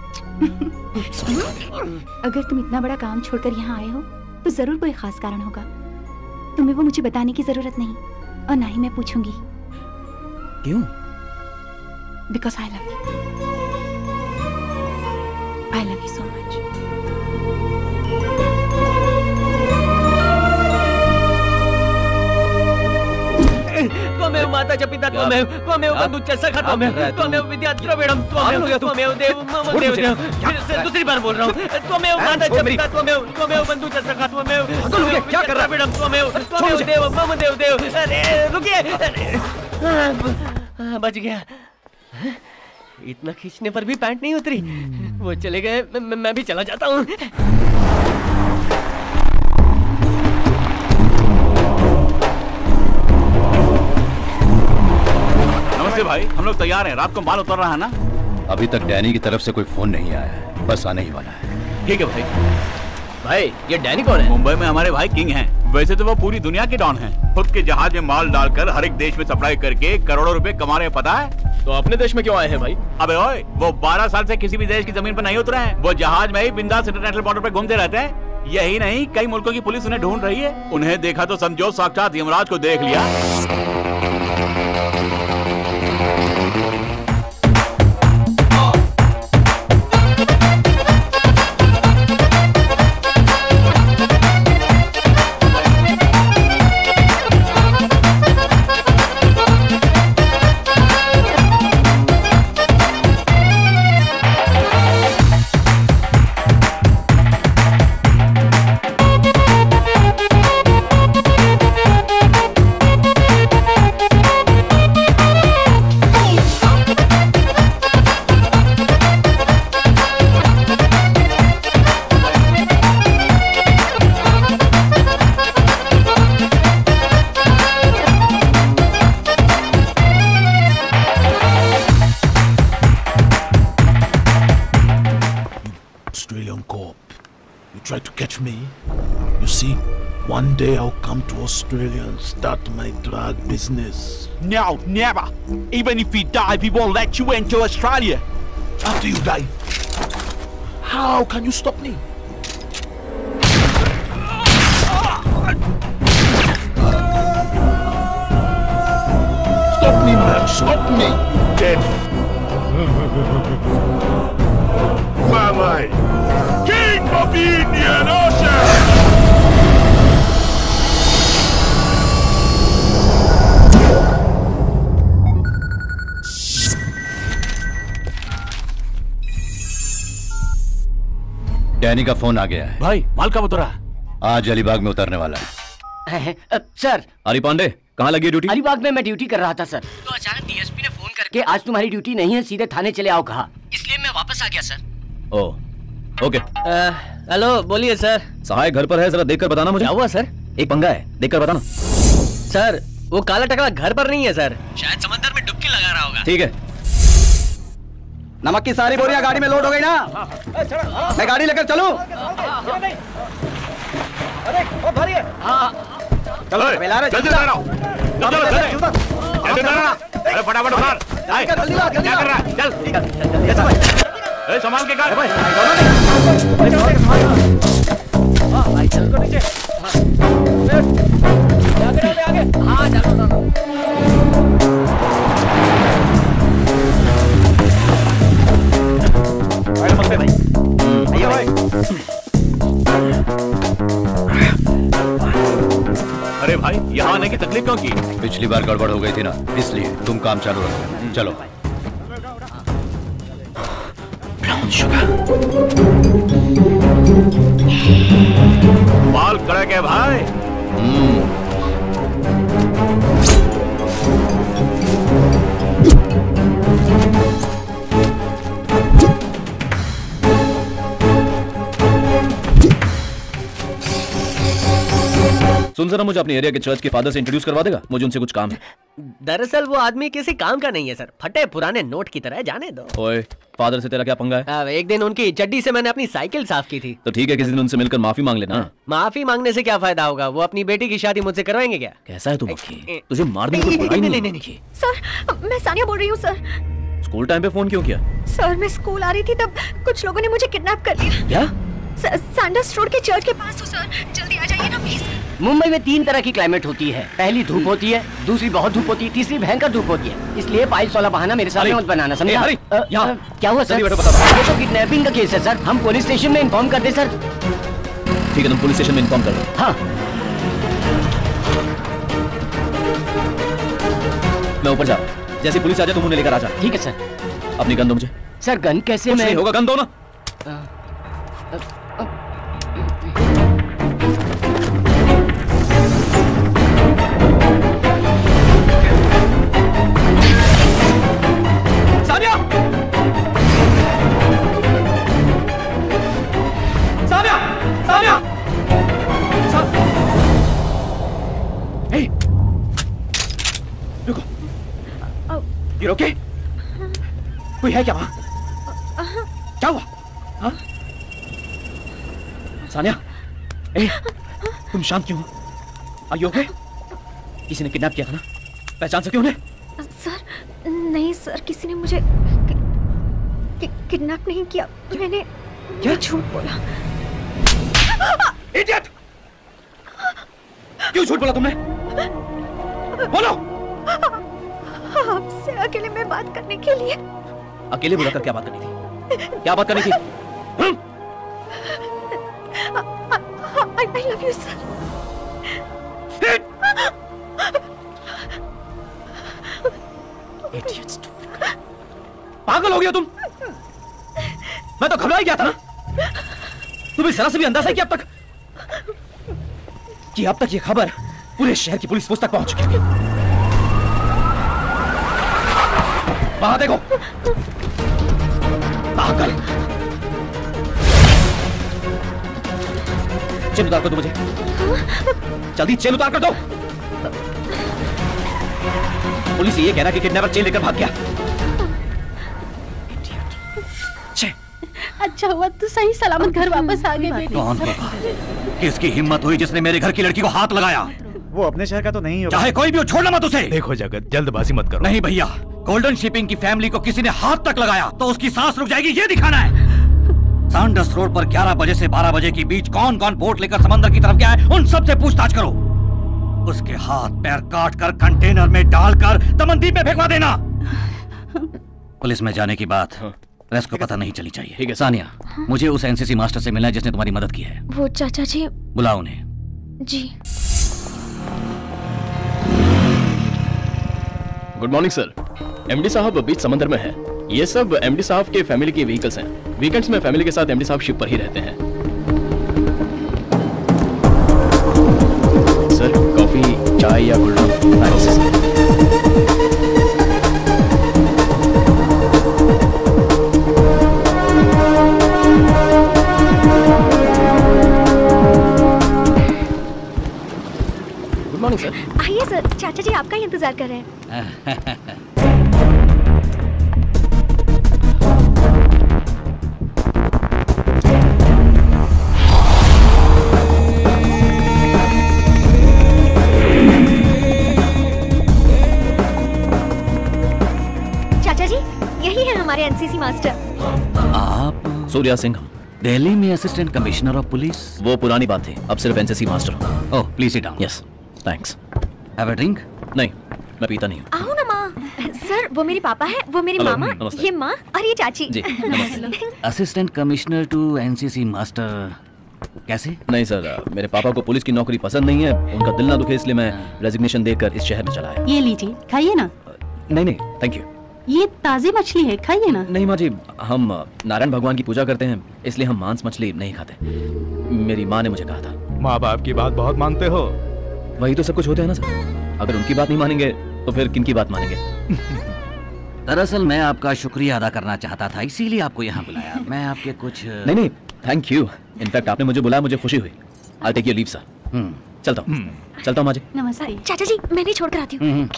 अगर तुम इतना बड़ा काम छोड़कर यहाँ आए हो तो जरूर कोई खास कारण होगा। तुम्हें वो मुझे बताने की जरूरत नहीं, और ना ही मैं पूछूंगी। क्यों? Because I love you. I love you so much. त्वमेव माता च पिता त्वमेव, त्वमेव बंधु च सखा त्वमेव, त्वमेव विद्या द्रविड़म त्वमेव, त्वमेव देव मम देव देव। फिर से दूसरी बार बोल रहा हूँ, त्वमेव माता च पिता त्वमेव, त्वमेव बंधु च सखा त्वमेव, क्या कर रहा है? द्रविड़म त्वमेव, त्वमेव देव मम देव देव। अरे रुकिए, बच गया। इतना खींचने पर भी पैंट नहीं उतरी। वो चले गए, मैं भी चला जाता हूँ। नमस्ते भाई, हम लोग तैयार हैं। रात को माल उतर रहा है ना? अभी तक डैनी की तरफ से कोई फोन नहीं आया है, बस आने ही वाला है। ठीक है भाई। भाई ये डैनी कौन है? मुंबई में हमारे भाई किंग हैं। वैसे तो वो पूरी दुनिया के डॉन हैं। खुद के जहाज में माल डालकर हर एक देश में सप्लाई करके करोड़ों रुपए कमा रहे हैं, पता है? तो अपने देश में क्यों आए हैं भाई? अबे ओए, वो बारह साल से किसी भी देश की जमीन पर नहीं उतरे हैं। वो जहाज में ही बिंदास इंटरनेशनल बॉर्डर पे घूमते रहते हैं। यही नहीं, कई मुल्कों की पुलिस उन्हें ढूंढ रही है। उन्हें देखा तो समझो साक्षात यमराज को देख लिया। Try to catch me. You see, one day I'll come to Australia and start my drug business. No, never. Even if we die, we won't let you into Australia. After you die, how can you stop me? Stop me, man! Stop me! Dead. Who am I? King of the Indian Ocean! Danny का phone आ गया है। भाई माल कब उतरा? आज अलीबाग में उतरने वाला है। सर, अली पांडे कहाँ लगी ड्यूटी? अलीबाग में मैं ड्यूटी कर रहा था सर। तो अचानक डीएसपी ने फोन करके आज तुम्हारी ड्यूटी नहीं है, सीधे थाने चले आओ कहा। इसलिए मैं वापस आ गया सर। Oh, okay. हेलो, बोलिए सर। सहाय घर पर है, जरा देखकर बताना मुझे। क्या हुआ सर? एक पंगा है, देखकर बताना। सर, वो काला टकला घर पर नहीं है सर, शायद समंदर में डुबकी लगा रहा होगा। ठीक है। नमक की सारी बोरियां गाड़ी में लोड हो गई ना? मैं गाड़ी लेकर चलूं? अरे ओ भरिए। हाँ चलो, जल्दी चलो, जल्दी चलो। अरे फटाफट उतार। क्या कर रहा है? चल ए, सामान के कार। भाई चल को नीचे। आगे आगे आगे। हाँ चलो चलो। भाई भाई भैया भाई। अरे भाई यहाँ आने की तकलीफ क्यों की? पिछली बार गड़बड़ हो गई थी ना, इसलिए तुम काम चालू रखो। चलो बाल कड़क है भाई। सुन जरा, मुझे अपने एरिया के चर्च के फादर से इंट्रोड्यूस करवा देगा? मुझे उनसे कुछ काम है। दरअसल वो आदमी किसी काम का नहीं है सर, फटे पुराने नोट की तरह है, जाने दो। ओए, फादर से तेरा क्या पंगा है? आ, एक दिन उनकी चड्डी से मैंने अपनी साइकिल साफ की थी। तो ठीक है, किसी दिन उनसे मिलकर माफी मांग लेना। माफी मांगने से क्या फायदा होगा? वो अपनी बेटी की शादी मुझसे करवाएंगे क्या? कैसा है तू मक्खी? तुझे मारने की कोई नहीं, नहीं, नहीं। सर मैं सानिया बोल रही हूँ सर। स्कूल टाइम पे फोन क्यों किया? सर मैं स्कूल आ रही थी तब कुछ लोगों ने मुझे किडनैप कर लिया। क्या? सैंडर्स रोड के चर्च के पास हो सर, जल्दी आ जाइए ना प्लीज। मुंबई में तीन तरह की क्लाइमेट होती है। पहली धूप होती है, दूसरी बहुत धूप होती है, तीसरी भयंकर धूप होती है। इसलिए पाइल्स वाला बहाना मेरे सामने मत बनाना, समझा? क्या हुआ सर? ये तो किडनैपिंग का केस है सर। हम पुलिस स्टेशन में इन्फॉर्म कर दे सर। ठीक है, तुम पुलिस स्टेशन में इन्फॉर्म कर दो। हाँ मैं ऊपर जा, जैसे पुलिस आ जाए तुम उन्हें लेकर आ जा। ठीक है सर। अपनी गन दो मुझे। सर गन कैसे? मैं होगा, गन दो ना। सानिया! सानिया! सानिया! हे! रुको। You okay? कोई है क्या वहाँ? क्या हुआ? हाँ? सानिया, ए, तुम शांत क्यों हो? Are you okay? किसी ने किडनैप किया था ना? पहचान सके उन्हें? सर नहीं सर, किसी ने मुझे कि, किडनैप नहीं किया। मैंने क्या झूठ बोला? इडियट! क्यों झूठ बोला तुमने? बोलो! आपसे अकेले में बात करने के लिए। अकेले बुलाकर क्या बात करनी थी? क्या बात करनी थी? I, I love you, sir. Idiots. पागल हो गया तुम? मैं तो घबरा ही गया था ना। तुम्हें जरा से भी अंदाजा है कि अब तक कि अब तक ये खबर पूरे शहर की पुलिस तक पहुंच चुकी है। वहां देखो, पागल। चेन उतार कर दो मुझे, जल्दी चेन उतार कर दो। पुलिस ये कह रहा कि किडनैपर चेन लेकर भाग गया। अच्छा हुआ तू सही सलामत घर वापस आ गए बेटी। कौन होगा? किसकी हिम्मत हुई जिसने मेरे घर की लड़की को हाथ लगाया? वो अपने शहर का तो नहीं होगा। चाहे कोई भी हो, छोड़ना मत उसे। देखो जगत, जल्दबाजी मत करो। नहीं भैया, गोल्डन शिपिंग की फैमिली को किसी ने हाथ तक लगाया तो उसकी सांस रुक जाएगी, ये दिखाना है। सैंडर्स रोड पर ग्यारह बजे से बारह बजे के बीच कौन कौन बोट लेकर समंदर की तरफ गया है, उन सब से पूछताछ करो। उसके हाथ पैर काट कर कंटेनर में डालकर दमनदीप में फेंकवा देना। पुलिस में जाने की बात रेस्ट को पता नहीं चली चाहिए। ठीक है सानिया, मुझे उस एनसीसी मास्टर से मिलना है जिसने तुम्हारी मदद की है। वो चाचा जी। बुलाओ उन्हें। जी। Good morning sir. एमडी साहब बीच समंदर में है। ये सब एमडी साहब के फैमिली के व्हीकल्स हैं। वीकेंड्स में फैमिली के साथ एमडी साहब शिप पर ही रहते हैं। सर कॉफी, चाय या cold drink? Good morning sir. आइए सर, चाचा जी आपका ही इंतजार कर रहे हैं। सूर्या सिंघम। दिल्ली में असिस्टेंट कमिश्नर ऑफ पुलिस। वो पुरानी बात थी, अब सिर्फ एनसीसी मास्टर हूँ। Oh please sit down. Yes thanks. Have a drink? नहीं, मैं पीता नहीं हूँ। आओ ना माँ। सर वो मेरे पापा है, वो मेरे Hello, मामा, नमस्ते। ये माँ और ये चाची। जी नमस्ते। Assistant commissioner to NCC master, कैसे? नहीं सर, मेरे पापा को पुलिस की नौकरी पसंद नहीं है, उनका दिल ना दुखे इसलिए मैं रेजिग्नेशन देकर इस शहर में चला आया। ये लीजिए, खाइए ना। नहीं नहीं थैंक यू। ये ताजी मछली है, खाइए ना। नहीं माँ जी, हम नारायण भगवान की पूजा करते हैं इसलिए हम मांस मछली नहीं खाते। मेरी माँ ने मुझे कहा था। माँ बाप की बात बहुत मानते हो। वही तो सब कुछ होते हैं ना सर, अगर उनकी बात नहीं मानेंगे तो फिर किन की बात मानेंगे? दरअसल मैं आपका शुक्रिया अदा करना चाहता था, इसीलिए आपको यहाँ बुलाया। मैं आपके कुछ नहीं नहीं थैंक यू। इनफैक्ट आपने मुझे बुलाया, मुझे खुशी हुई। I take your leave sir. चलता हूँ चलता हूँ माँ जी। नमस्ते। चाचा जी मैं नहीं छोड़ कर आती हूँ।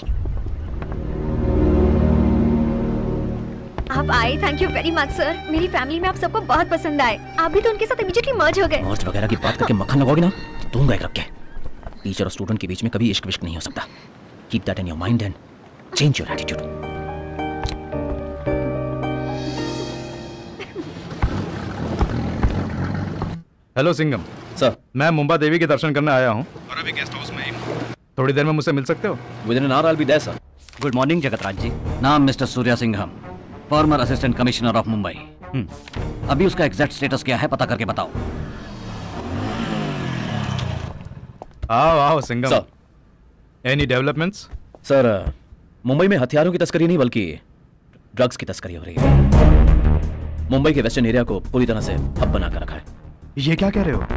आप आए, thank you very much sir. मेरी फैमिली में आप सबको बहुत पसंद आए। आप भी तो उनके साथ इमीडिएटली मर्ज हो गए। मर्ज वगैरह की बात करके मक्खन लगोगे ना तो दूंगा एक रख के। टीचर और स्टूडेंट के बीच में कभी इश्क विश्क नहीं हो सकता। Keep that in your mind and change your attitude. Hello Singham. Sir मैं मुंबा देवी के दर्शन करने आया हूँ और अभी गेस्ट हाउस में ही हूँ। थोड़ी देर में मुझसे मिल सकते हो? Within an hour I will be there sir. Good morning Jagatraj ji. नाम mister Surya Singham, former assistant commissioner of Mumbai. अभी उसका एग्जैक्ट स्टेटस क्या है पता करके बताओ। आओ आओ Singham. Any developments? Sir Mumbai में हथियारों की तस्करी नहीं बल्कि ड्रग्स की तस्करी हो रही है। मुंबई के वेस्टर्न एरिया को पूरी तरह से हब बना कर रखा है। ये क्या कह रहे हो?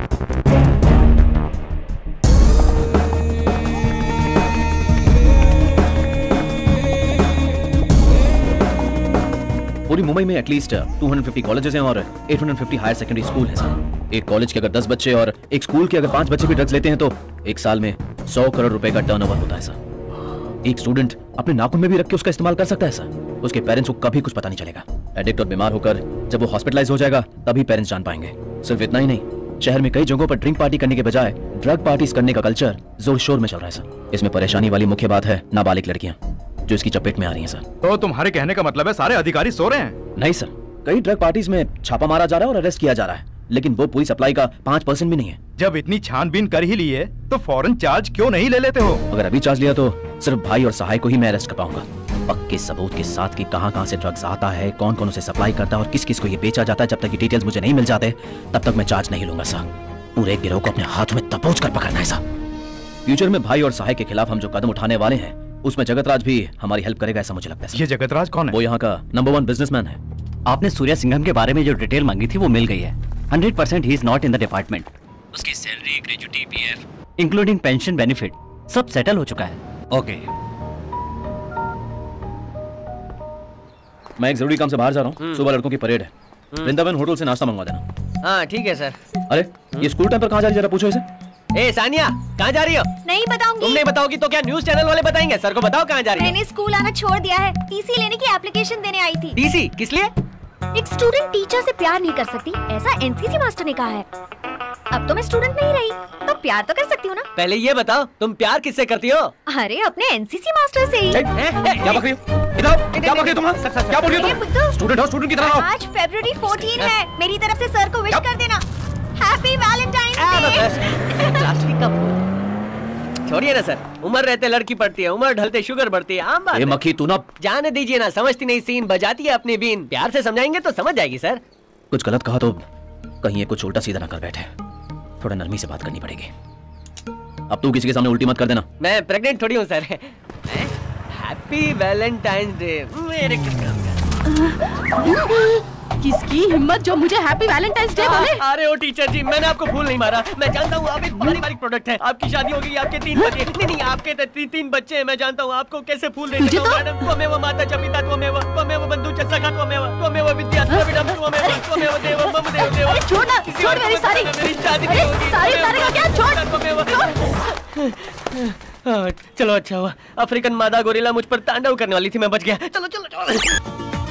पूरी मुंबई में एटलीस्ट दो सौ पचास कॉलेजेस हैं और आठ सौ पचास हायर सेकेंडरी स्कूल हैं सर। एक कॉलेज के अगर दस बच्चे और एक स्कूल के अगर पांच बच्चे भी ड्रग्स लेते हैं तो एक साल में सौ करोड़ रुपए का टर्नओवर होता है सर। एक स्टूडेंट अपने नाखून में भी रख के उसका इस्तेमाल कर सकता है सर। उसके पेरेंट्स को कभी कुछ पता नहीं चलेगा। एडिक्ट और बीमार होकर जब वो हॉस्पिटलाइज हो जाएगा तभी पेरेंट्स जान पाएंगे। सिर्फ इतना ही नहीं, शहर में कई जगहों पर ड्रिंक पार्टी करने के बजाय ड्रग पार्टीज करने का कल्चर जोर शोर में चल रहा है सर। इसमें परेशानी वाली मुख्य बात है नाबालिग लड़कियां जो इसकी चपेट में आ रही हैं सर। तो तुम्हारे कहने का मतलब है सारे अधिकारी सो रहे हैं? नहीं सर, कई ड्रग पार्टीज में छापा मारा जा रहा है और अरेस्ट किया जा रहा है, लेकिन वो पुलिस अप्लाई का पांच परसेंट भी नहीं है। जब इतनी छानबीन कर ही ली है तो फौरन चार्ज क्यों नहीं ले लेते हो? अगर अभी चार्ज लिया तो सिर्फ भाई और सहाय को ही मैं अरेस्ट कर पाऊंगा। पक्के सबूत के साथ कि कहां कहां से ड्रग्स आता है, कौन कौन उसे सप्लाई करता है और किस किस को ये बेचा जाता है, जब तक ये डिटेल्स मुझे नहीं मिल जाते तब तक मैं चार्ज नहीं लूंगा सर। पूरे गिरोह को अपने हाथ में दबोच कर पकड़ना है सर। फ्यूचर में भाई और सहाय के खिलाफ हम जो कदम उठाने वाले हैं उसमें जगतराज भी हमारी हेल्प करेगा ऐसा मुझे लगता है। ये जगतराज कौन है? वो यहाँ का नंबर वन बिजनेसमैन है। आपने सूर्या सिंघम के बारे में जो डिटेल मांगी थी वो मिल गई है। Hundred percent he is not in the department. उसकी salary, gratuity, PF, including pension benefit सब सेटल हो चुका है। ओके मैं एक जरूरी काम से बाहर जा रहा हूँ। सुबह लड़कों की परेड है, वृंदावन होटल से नाश्ता मंगवा देना। हाँ ठीक है सर। अरे ये स्कूल टाइम पर कहाँ जा रही है जरा पूछो इसे। ए सानिया कहाँ जा रही हो? नहीं बताऊंगी। तुम नहीं बताओगी तो क्या न्यूज चैनल वाले बताएंगे? सर को बताओ कहाँ जा रही हो? मैंने स्कूल आना छोड़ दिया है। टीसी लेने की एप्लीकेशन देने आई थी। टीसी किस लिए? एक स्टूडेंट टीचर से प्यार नहीं कर सकती ऐसा एनसीसी मास्टर ने कहा है। अब तो मैं स्टूडेंट नहीं रही तो प्यार तो कर सकती हूँ ना। पहले ये बताओ तुम प्यार किससे करती हो? अरे अपने एनसीसी मास्टर से ही। क्या बक रही हो? इधर क्या बक रही हो तुम? क्या बोल रही हो तुम? स्टूडेंट हो, स्टूडेंट की तरह रहो। आज फरवरी चौदह है, मेरी तरफ से सर को विश कर देना। Happy valentine day. छोड़िए ना सर, उम्र रहते लड़की पड़ती है, उम्र ढलते शुगर बढ़ती है, आम बात है। मक्खी तू ना जाने दीजिए ना, समझती नहीं सीन, बजाती है अपनी बीन। प्यार से समझाएंगे तो समझ जाएगी सर। कुछ गलत कहा तो कहीं ये कुछ उल्टा सीधा ना कर बैठे। थोड़ा नरमी से बात करनी पड़ेगी। अब तू किसी के सामने उल्टी मत कर देना। मैं प्रेग्नेंट थोड़ी हूँ सर। हैप्पी वैलेंटाइन डे मेरे। किसकी हिम्मत जो मुझे हैप्पी वैलेंटाइंस डे बोले? अरे ओ टीचर जी, मैंने आपको फूल नहीं मारा। मैं जानता हूँ आप एक पारिवारिक प्रोडक्ट है। आपकी शादी होगी, आपके तीन बच्चे। नहीं नहीं आपके ती, तीन बच्चे हैं। मैं जानता हूँ आपको कैसे फूल देते हो मैडम। त्वमेव माता च पिता त्वमेव, त्वमेव बंधु च सखा त्वमेव, त्वमेव विद्या द्रविडम त्वमेव, त्वमेव देवं मम देव देव। छोड़ ना, छोड़ मेरी सारी मेरी शादी नहीं होगी। सारी सारी का क्या छोड़? त्वमेव। चलो अच्छा हुआ, अफ्रीकन मादा गोरिल्ला मुझ पर तांडव करने वाली थी, मैं बच गया। चलो चलो चलो।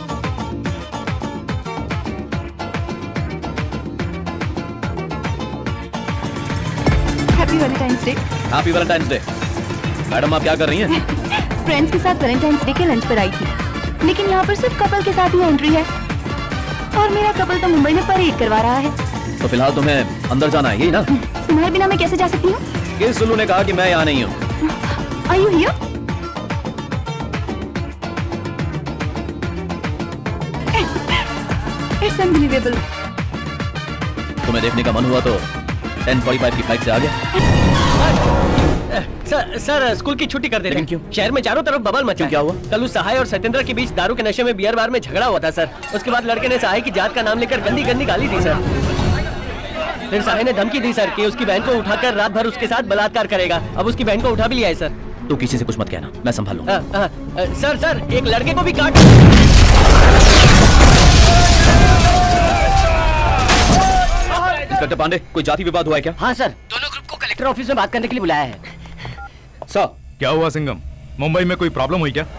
Happy valentine's day. Happy valentine's day. Madam आप क्या कर रही हैं? फ्रेंड्स के साथ वैलेंटाइंस डे के लंच पर आई थी, लेकिन यहाँ पर सिर्फ कपल के साथ ही एंट्री है। और मेरा कपल तो मुंबई में परेड करवा रहा है। तो फिलहाल तुम्हें अंदर जाना है, यही ना? तुम्हारे बिना मैं कैसे जा सकती हूँ? किस सुल्लू ने कहा कि मैं यहाँ नहीं हूँ? Are you here? It's unbelievable. तुम्हें देखने का मन हुआ तो टेन फोर्टी फाइव की फ्लाइट से आ गया। सर सर स्कूल की छुट्टी कर देते हैं। क्यों? शहर में चारों तरफ बबल मचा है। क्या हुआ? कल उस सहाय और सत्येंद्र के बीच दारू के नशे में बियर बार में झगड़ा हुआ था सर। उसके बाद लड़के ने सहाय की जात का नाम लेकर गंदी गंदी गाली दी सर। फिर सहाय ने धमकी दी सर कि उसकी बहन को उठाकर रात भर उसके साथ बलात्कार करेगा। अब उसकी बहन को उठा भी लिया है सर। तू किसी से कुछ मत कहना, मैं संभाल लूंगा। आ, आ, आ, सर सर एक लड़के को भी काट। इंस्पेक्टर पांडे, कोई जाति विवाद हुआ है क्या? हाँ सर, दोनों ग्रुप को कलेक्टर ऑफिस में बात करने के लिए बुलाया है। सर, क्या हुआ सिंघम? मुंबई में कोई प्रॉब्लम हुई क्या?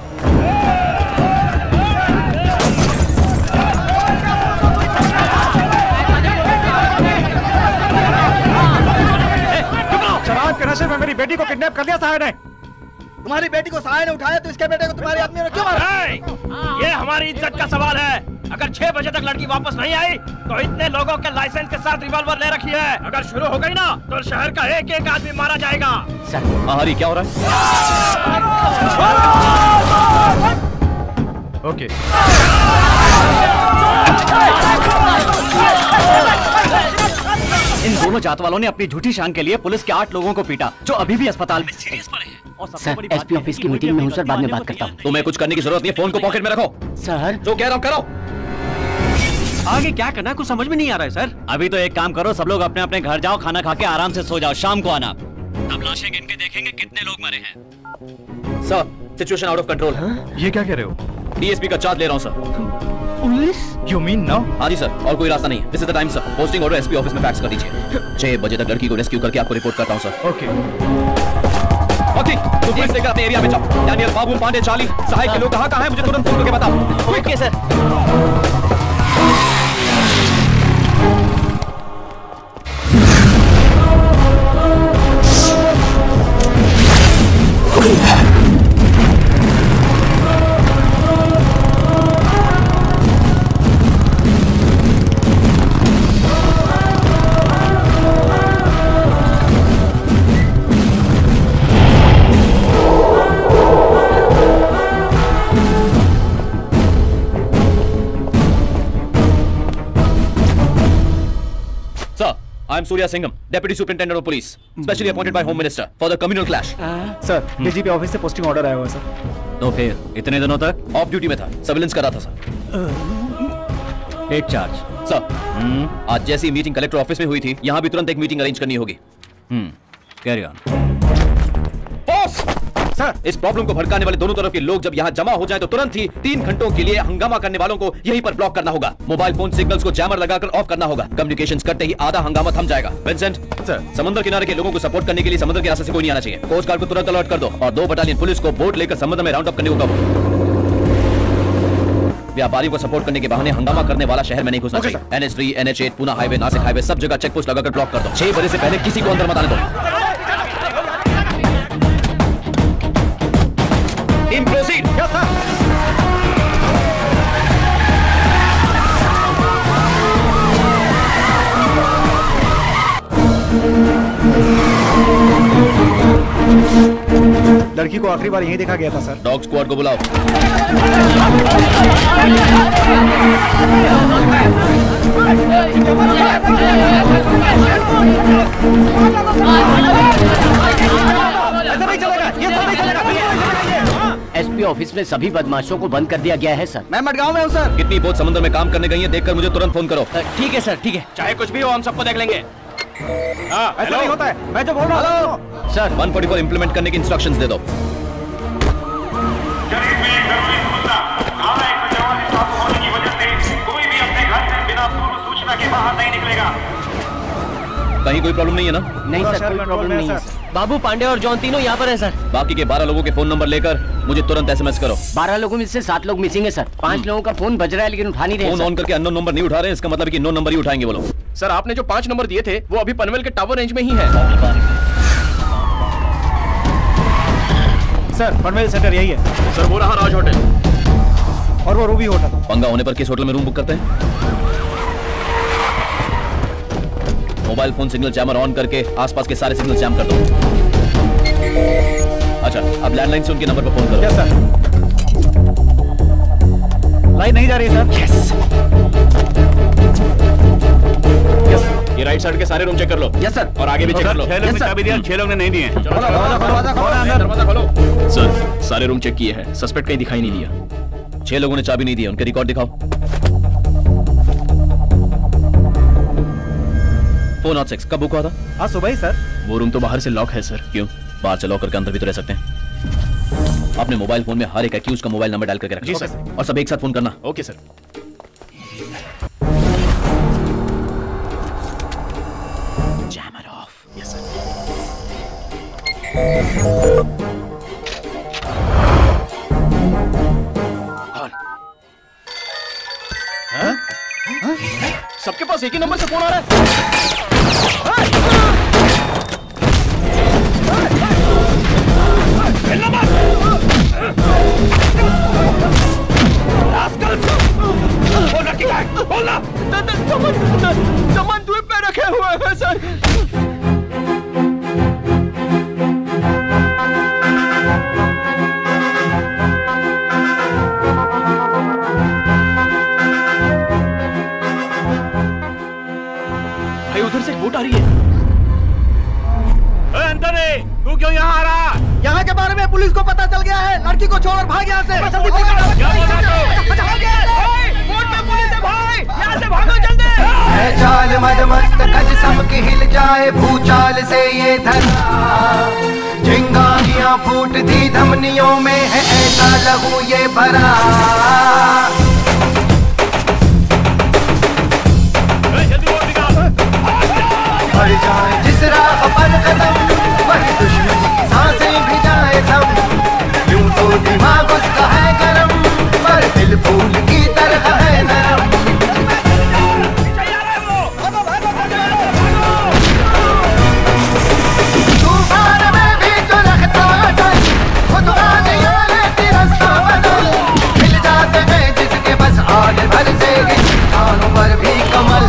शराब के नशे में मेरी बेटी को किडनैप कर लिया सहाय ने। तुम्हारी बेटी को सहाय ने उठाया तो इसके बेटे को तुम्हारे आदमी ने क्यों मारा? ये हमारी इज्जत का सवाल है। अगर छह बजे तक लड़की वापस नहीं आई तो इतने लोगों के लाइसेंस के साथ रिवॉल्वर ले रखी है। अगर शुरू हो गई ना तो शहर का एक एक आदमी मारा जाएगा। सर, हरी क्या हो रहा है? ओके। इन दोनों जात वालों ने अपनी झूठी शान के लिए पुलिस के आठ लोगों को पीटा, जो अभी भी अस्पताल में सीरियस पड़े हैं। सर, एसपी ऑफिस की मीटिंग में हूँ सर, बाद में बात करता हूँ। तुम्हें कुछ करने की जरूरत नहीं है, फोन को पॉकेट में रखो। सर, जो कह रहा हूँ करो। आगे क्या करना कुछ समझ में नहीं आ रहा है सर। अभी तो एक काम करो, सब लोग अपने अपने घर जाओ, खाना खा के आराम से सो जाओ, शाम को आना। तब लाशें गिन के देखेंगे कितने लोग मरे हैं। Sir, situation out of control. ये क्या कह रहे हो? डीएसपी का चार्ज ले रहा हूँ sir. Police? You mean now? हाँ जी सर, और कोई रास्ता नहीं है। This is the time sir. Posting order SP office में फैक्स कर दीजिए। छह बजे तक लड़की को रेस्क्यू करके आपको रिपोर्ट करता हूँ सर। ओके। ओके, तो पुलिस लेकर अपने एरिया में जाओ। डैनियल, बाबू, पांडे, चार्ली, सहाय के लोग कहाँ कहाँ हैं मुझे तुरंत फोन करके बताओ। Okay sir. I am Surya Singham, Deputy Superintendent of Police, specially appointed by Home Minister for the communal clash. Sir, DGP office से पोस्टिंग ऑर्डर आया हुआ है सर। तो फिर इतने दिनों तक ऑफ ड्यूटी में था, सर्विलेंस कर रहा था सर। Take charge. सर, आज जैसी मीटिंग कलेक्टर ऑफिस में हुई थी, यहाँ भी तुरंत एक मीटिंग अरेंज करनी होगी। Hmm, carry on. Boss, sir, इस प्रॉब्लम को भड़काने वाले दोनों तरफ के लोग जब यहाँ जमा हो जाएं तो तुरंत ही तीन घंटों के लिए हंगामा करने वालों को यहीं पर ब्लॉक करना होगा। मोबाइल फोन सिग्नल्स को जैमर लगाकर ऑफ करना होगा। कम्युनिकेशंस करते ही आधा हंगामा थम जाएगा। विंसेंट, सर, समुद्र किनारे के लोगों को सपोर्ट करने के लिए समुद्र के रास्ते से कोई नहीं आना चाहिए। कोस्ट गार्ड को तुरंत अलर्ट कर दो और दो बटालियन पुलिस को बोट लेकर समुद्र में राउंड अप करने को कहो। व्यापारियों को सपोर्ट करने के बहाने हंगामा करने वाला शहर में नहीं घुसना चाहिए। N H three, N H eight, Poona highway, Nashik highway, सब जगह चेक पोस्ट लगाकर ब्लॉक कर दो। छह बजे से पहले किसी को अंदर मत आने दो। Team proceed. Yes sir. लड़की को आखिरी बार यहीं देखा गया था सर। डॉग स्क्वाड को बुलाओ। ऐसा नहीं चलेगा, ये सब नहीं चलेगा। एसपी ऑफिस में सभी बदमाशों को बंद कर दिया गया है सर। मैं मडगांव में हूँ सर। कितनी बोट समुद्र में काम करने गई है देखकर मुझे तुरंत फोन करो। ठीक है सर, ठीक है। चाहे कुछ भी हो हम सबको देख लेंगे। ऐसा नहीं होता है, मैं जो बोल रहा हूँ। Sir, one forty four implement करने की इंस्ट्रक्शंस दे दो। कहीं कोई प्रॉब्लम नहीं है ना? नहीं सर, कोई प्रॉब्लम नहीं है। बाबू, पांडे और जॉन तीनों यहाँ पर हैं सर। बाकी के बारह लोगों के फोन नंबर लेकर मुझे तुरंत एसएमएस करो। बारह लोगों में से सात लोग मिसिंग है सर। पांच लोगों का फोन बज रहा है लेकिन उठा नहीं रहे। फोन ऑन करके अननोन नंबर नहीं उठा रहे हैं, इसका मतलब है कि नो नंबर ही उठाएंगे वो लोग। सर, आपने जो पांच नंबर दिए थे वो अभी पनवेल के टावर रेंज में ही है। सर, पनवेल सेंटर यही है सर। वो रहा राज होटल और वो रूबी होटल। पंगा होने पर किस होटल में रूम बुक करते हैं? Mobile phone signal jammer on करके आसपास के सारे सिग्नल जैम कर दो। अच्छा, अब लैंडलाइन से उनके नंबर पर फोन करो। Yes sir. लाइन नहीं जा रही सर। Yes yes. ये राइट साइड के सारे रूम चेक कर लो। Yes sir. और आगे भी चेक कर लो। छह लोग ने चाबी दिया, छह लोग ने नहीं दिए। दरवाजा खोलो। सर, सारे रूम चेक किए हैं, सस्पेक्ट कहीं दिखाई नहीं दिया। छह लोगों ने चाबी नहीं दी, उनके रिकॉर्ड दिखाओ। फोन आठ सिक्स कब बुक हुआ था? हाँ सुबह ही सर। वो रूम तो बाहर से लॉक है सर। क्यों? बाहर से लॉक करके अंदर भी तो रह सकते हैं। अपने मोबाइल फोन में हर एक एक्यूज का मोबाइल नंबर डाल करके रखना। जी सर। और सब एक साथ फोन करना। Okay sir. Jammer off. Yes sir. हाँ? हाँ? सबके पास एक ही नंबर से फोन आ रहा है। चमन द्वीप पे रखे हुए हैं सर। भाई उधर से एक बोट आ रही है। एंथनी, तू क्यों यहाँ आ रहा? यहाँ के बारे में पुलिस को पता चल गया है। लड़की को छोड़ भाग यहाँ से। चाल मद मस्त गज सबकी हिल जाए भूचाल से ये धरा। चिंगारियां फूटती धमनियों में है ऐसा लहू ये भरा। बढ़ जाए जिस राह पर कदम वही दुश्मन की सांसें भी जाए थम। यूं तो दिमाग उसका है गरम पर दिल फूल की तरह है नरम। तूफान में भी जो रखता डर खुद आने लेती रास्ता बदल। मिल जाते हैं जिसके बस आने भर से कानों पर भी कमल।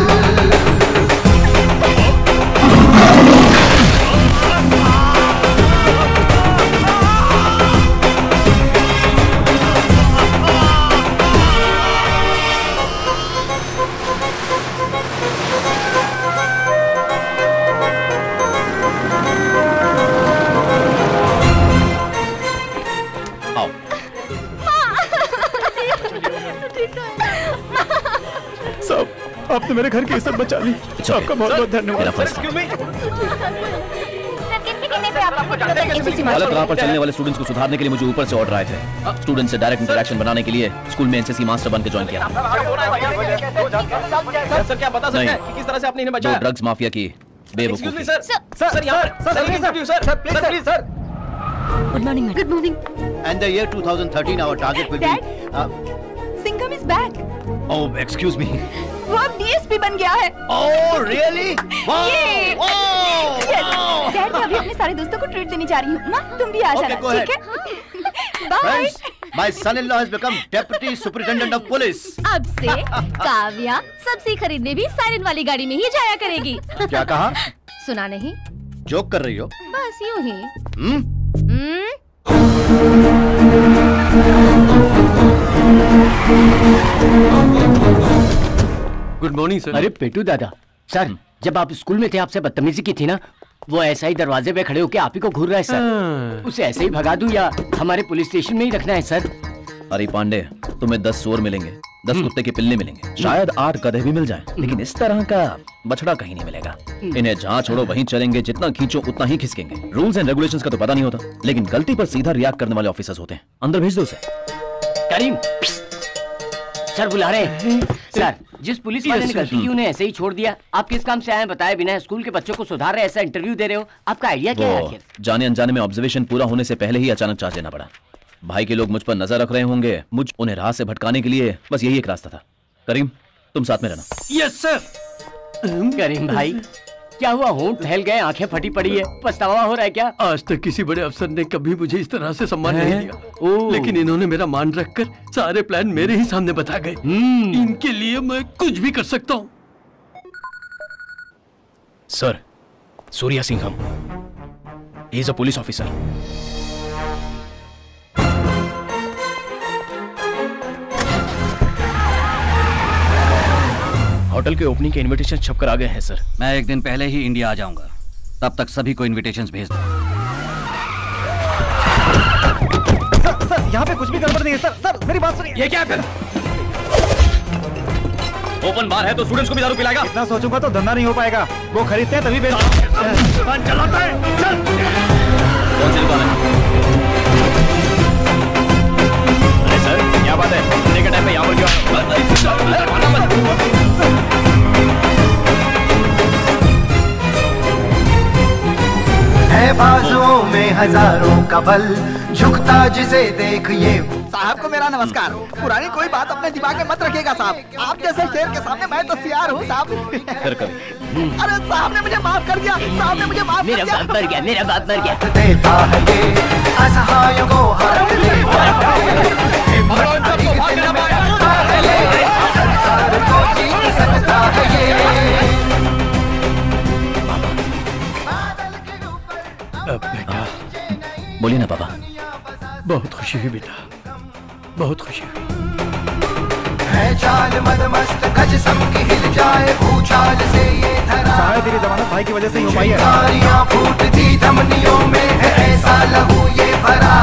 आपने मेरे घर की इज्जत बचा ली। आपका बहुत बहुत धन्यवाद। गलत राह पर चलने वाले स्टूडेंट्स को सुधारने के लिए मुझे ऊपर से ऑर्डर आए थे। स्टूडेंट से डायरेक्ट इंटरेक्शन बनाने के लिए स्कूल में एनसीसी मास्टर बनकर ज्वाइन किया। सर क्या बता सकते हैं कि किस तरह से आपने इन्हें बचाया? ड्रग्स माफिया की बेवकूफी। सर सर सर यहाँ sir sir interview sir sir please please sir. Good morning, madam. Good morning. And the year twenty thirteen, our target will Dad? be. Uh, Singham is back. oh, excuse me. वो अब DSP बन गया है। Oh, really? Wow! ये Wow! Dad मैं अभी अपने सारे दोस्तों को ट्रीट देने जा रही हूँ। माँ तुम भी आ जाना, ठीक है? Bye. My son-in-law has become deputy superintendent of police. अब से काव्या सब्जी खरीदने भी साइरन वाली गाड़ी में ही जाया करेगी। क्या कहा? सुना नहीं? जोक कर रही हो? बस यूं ही। हम्म? Good morning sir. अरे पेटू दादा, सर जब आप स्कूल में थे आपसे बदतमीजी की थी ना, वो ऐसा ही दरवाजे पे खड़े होके आप ही को घूर रहा है सर। उसे ऐसे ही भगा दूं या हमारे पुलिस स्टेशन में ही रखना है सर? अरे पांडे, तुम्हें दस सोर मिलेंगे, दस कुत्ते के पिल्ले मिलेंगे, शायद आठ गधे भी मिल जाएं, लेकिन इस तरह का बछड़ा कहीं नहीं मिलेगा। इन्हें जहाँ छोड़ो वहीं चलेंगे, जितना खींचो उतना ही खिसकेंगे। रूल्स एंड रेगुलेशंस का तो पता नहीं होता, लेकिन गलती पर सीधा रिएक्ट करने वाले ऑफिसर्स होते हैं। अंदर भेज दो उसे। करीम सर बुला रहे हैं। सर जिस पुलिस वाले ने गलती की उन्हें ऐसे ही छोड़ दिया। आप किस काम से आए बताए बिना स्कूल के बच्चों को सुधार रहे, ऐसा इंटरव्यू दे रहे हो, आपका आइडिया क्या है आखिर? जाने अनजाने में ऑब्जर्वेशन पूरा होने से पहले ही अचानक चार्ज लेना पड़ा। भाई के लोग मुझ पर नजर रख रहे होंगे, मुझ उन्हें राह से भटकाने के लिए बस यही एक रास्ता था। करीम तुम साथ में रहना। Yes sir. करीम भाई क्या हुआ, होंठ फैल गए, आंखें फटी पड़ी है, पछतावा हो रहा है क्या? आज तक किसी बड़े अफसर ने कभी मुझे इस तरह से सम्मान नहीं दिया, लेकिन इन्होंने मेरा मान रखकर सारे प्लान मेरे ही सामने बता गए। इनके लिए मैं कुछ भी कर सकता हूँ। Sir, Surya Singham, he is a police officer. Hotel के ओपनिंग के इनविटेशन छपकर आ गए हैं सर। मैं एक दिन पहले ही इंडिया आ जाऊंगा, तब तक सभी को इनविटेशंस भेज दो। सर, सर, यहाँ पे कुछ भी गड़बड़ नहीं है सर। सर, मेरी बात सुनिए। ये क्या है? ओपन बार है तो स्टूडेंट्स को भी दारू पिलाएगा? इतना सोचूंगा तो धंधा नहीं हो पाएगा। वो खरीदते हैं तभी बेच। दुकान चलाता है। चल। कौन सी दुकान है? अरे सर, क्या बात है? खाने के टाइम पे यहाँ पर क्यों? है बाजुओं में हजारों का बल, झुकता जिसे देख ये। साहब को मेरा नमस्कार। पुरानी कोई बात अपने दिमाग में मत रखिएगा साहब। आप जैसे शेर के सामने मैं तो सियार हूँ साहब। फिर कभी। अरे साहब ने मुझे माफ कर दिया। साहब ने मुझे माफ कर दिया। मेरा बाप मर गया, मेरा बाप मर गया। देता है ये असहायों को हाथ देता है, हिम्मत दिल में रखता है ये, संसार को जीत सकता है ये। बेटा, बोलिए ना पापा। बहुत खुशी हुई बेटा, बहुत खुशी हुई। है चाल मदमस्त गज सबकी हिल जाए, भूचाल से ये धरा। साहब तेरी जमानत भाई की वजह से ही हो पाई है। चिंगारियां फूटती धमनियों में है ऐसा लहू ये भरा।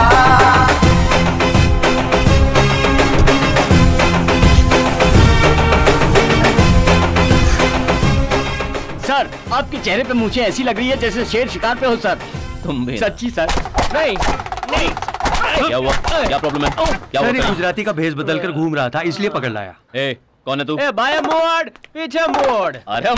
सर, आपके चेहरे पे मुझे ऐसी लग रही है जैसे शेर शिकार पे हो सर। तुम भी सच्ची सर। नहीं नहीं। क्या हुआ? क्या प्रॉब्लम है? क्या सर, हुआ? गुजराती का भेष बदल कर घूम रहा था, इसलिए पकड़ लाया। ए, कौन है तू? ए, बाया मोड़, पीछे मोड़। अरे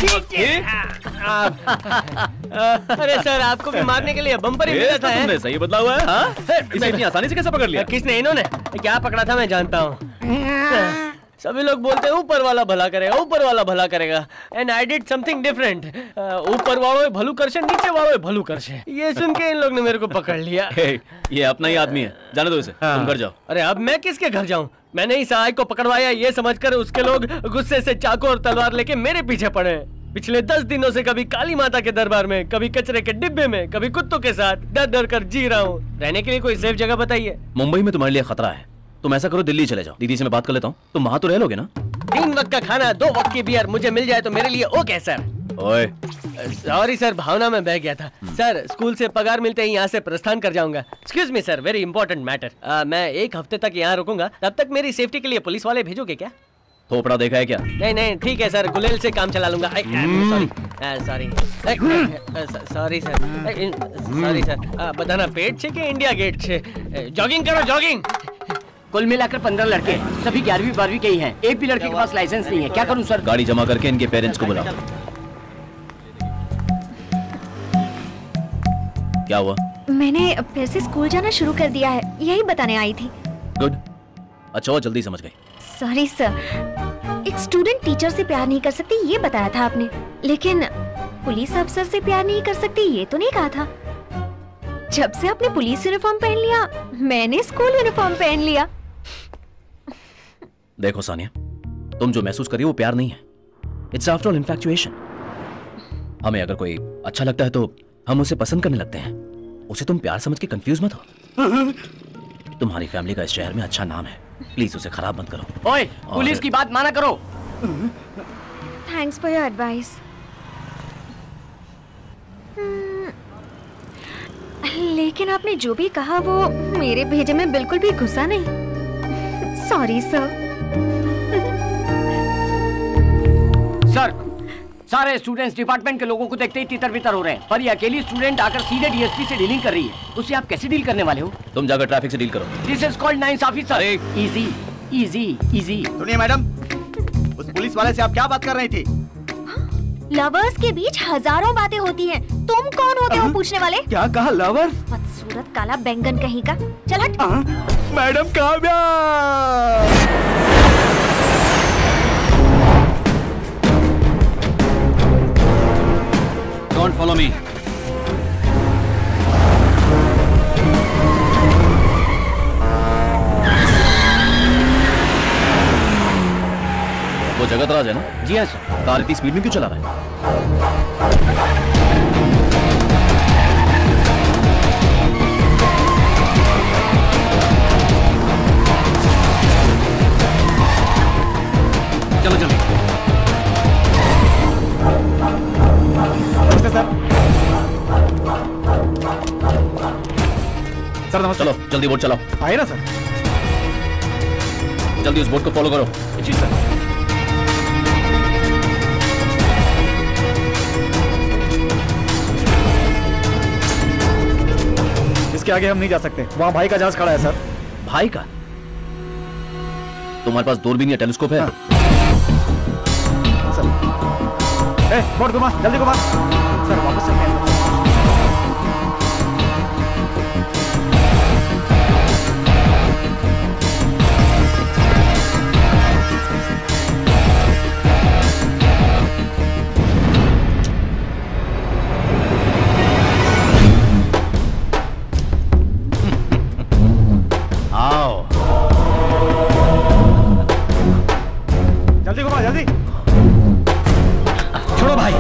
अरे सर, आपको भी मारने के लिए बम्पर ही मिला था। तुमने सही बदला हुआ है? हाँ? इसे इतनी आसानी से कैसे पकड़ लिया? किसने? इन्होंने। क्या पकड़ा था मैं जानता हूँ। सभी लोग बोलते हैं ऊपर वाला भला करेगा, ऊपर वाला भला करेगा। And I did something different. ऊपर वालों भलू करशे, नीचे वालों भलू करशे। ये सुन के इन लोग ने मेरे को पकड़ लिया। hey, ये अपना ही आदमी है, जाने दो इसे। तुम घर जाओ। अरे अब मैं किसके घर जाऊं? मैंने ही सहायक को पकड़वाया, ये समझकर उसके लोग गुस्से से चाकू और तलवार लेके मेरे पीछे पड़े। पिछले दस दिनों से कभी काली माता के दरबार में, कभी कचरे के डिब्बे में, कभी कुत्तों के साथ डर डर कर जी रहा हूँ। रहने के लिए कोई सेफ जगह बताइए। मुंबई में तुम्हारे लिए खतरा है। तुम ऐसा करो, दिल्ली चले जाओ। दीदी से मैं बात कर लेता हूँ। तुम वहां तो रह लोगे ना? तीन वक्त का खाना, दो वक्त की बियर मुझे मिल जाए तो मेरे लिए ओके सर। ओए, सॉरी सर, भावना में बह गया था। सर, स्कूल से पगार मिलते ही यहाँ से प्रस्थान कर जाऊंगा। Excuse me sir, very important matter. मैं एक हफ्ते तक यहाँ रुकूंगा, तब तक मेरी सेफ्टी के लिए पुलिस वाले भेजोगे क्या? थोपड़ा देखा है क्या? नहीं नहीं, ठीक है सर, गुलेल से काम चला लूंगा। Sorry sorry sorry sir, sorry sir. बताना पेट छे के इंडिया गेट छे? जॉगिंग करो, जॉगिंग। कुल मिलाकर पंद्रह लड़के, सभी ग्यारहवीं बारहवीं के ही हैं। एक भी लड़के के पास लाइसेंस नहीं है। क्या करूं सर? गाड़ी जमा करके इनके पेरेंट्स को बुलाओ। क्या हुआ? मैंने फिर से स्कूल जाना शुरू कर दिया है, यही बताने आई थी। गुड। अच्छा वो जल्दी समझ गई। सॉरी सर, एक स्टूडेंट टीचर से प्यार नहीं कर सकती ये बताया था आपने, लेकिन पुलिस अफसर से प्यार नहीं कर सकती ये तो नहीं कहा था। जब से आपने पुलिस यूनिफॉर्म पहन लिया, मैंने स्कूल यूनिफॉर्म पहन लिया। देखो सानिया, तुम जो महसूस कर रही हो वो प्यार नहीं है। It's after all infatuation. हमें अगर कोई अच्छा लगता है तो हम उसे पसंद करने लगते हैं। उसे तुम प्यार समझ के कंफ्यूज मत हो। तुम्हारी फैमिली का इस शहर में अच्छा नाम है, प्लीज उसे खराब मत करो। ओए, पुलिस की बात माना करो। Thanks for your advice. लेकिन आपने जो भी कहा वो मेरे भेजे में बिल्कुल भी घुसा नहीं। Sorry sir. सर, सारे स्टूडेंट्स डिपार्टमेंट के लोगों को देखते ही तितर बितर हो रहे हैं, पर ये अकेली स्टूडेंट आकर सीधे डीएसपी से डीलिंग कर रही है। उससे आप कैसे डील करने वाले हो? तुम जाकर ट्रैफिक से डील करो। दिस इज कॉल्ड नाइंसाफी सर। Easy easy easy. सुनिए मैडम, उस पुलिस वाले से आप क्या बात कर रही थी? लवर्स के बीच हजारों बातें होती हैं। तुम कौन होते हो पूछने वाले? क्या कहा? लवर? बदसूरत काला बैंगन कहीं का। चल हट। Madam Kavya. Don't follow me. वो जगत राज है ना? जी हाँ सर। कार इतनी स्पीड में क्यों चला रहा है? चलो जल्दी। नमस्ते सर। सर नमस्ते। चलो जल्दी बोट चलाओ। आए ना सर। जल्दी उस बोट को फॉलो करो। जी सर। इसके आगे हम नहीं जा सकते, वहाँ भाई का जहाज खड़ा है सर। भाई का? तुम्हारे पास दूरबीन या टेलीस्कोप है? हाँ। सर ए, बोट घुमा, जल्दी घुमा। सर वापस चलते हैं। आओ जल्दी घुमा, जल्दी। छोड़ो भाई।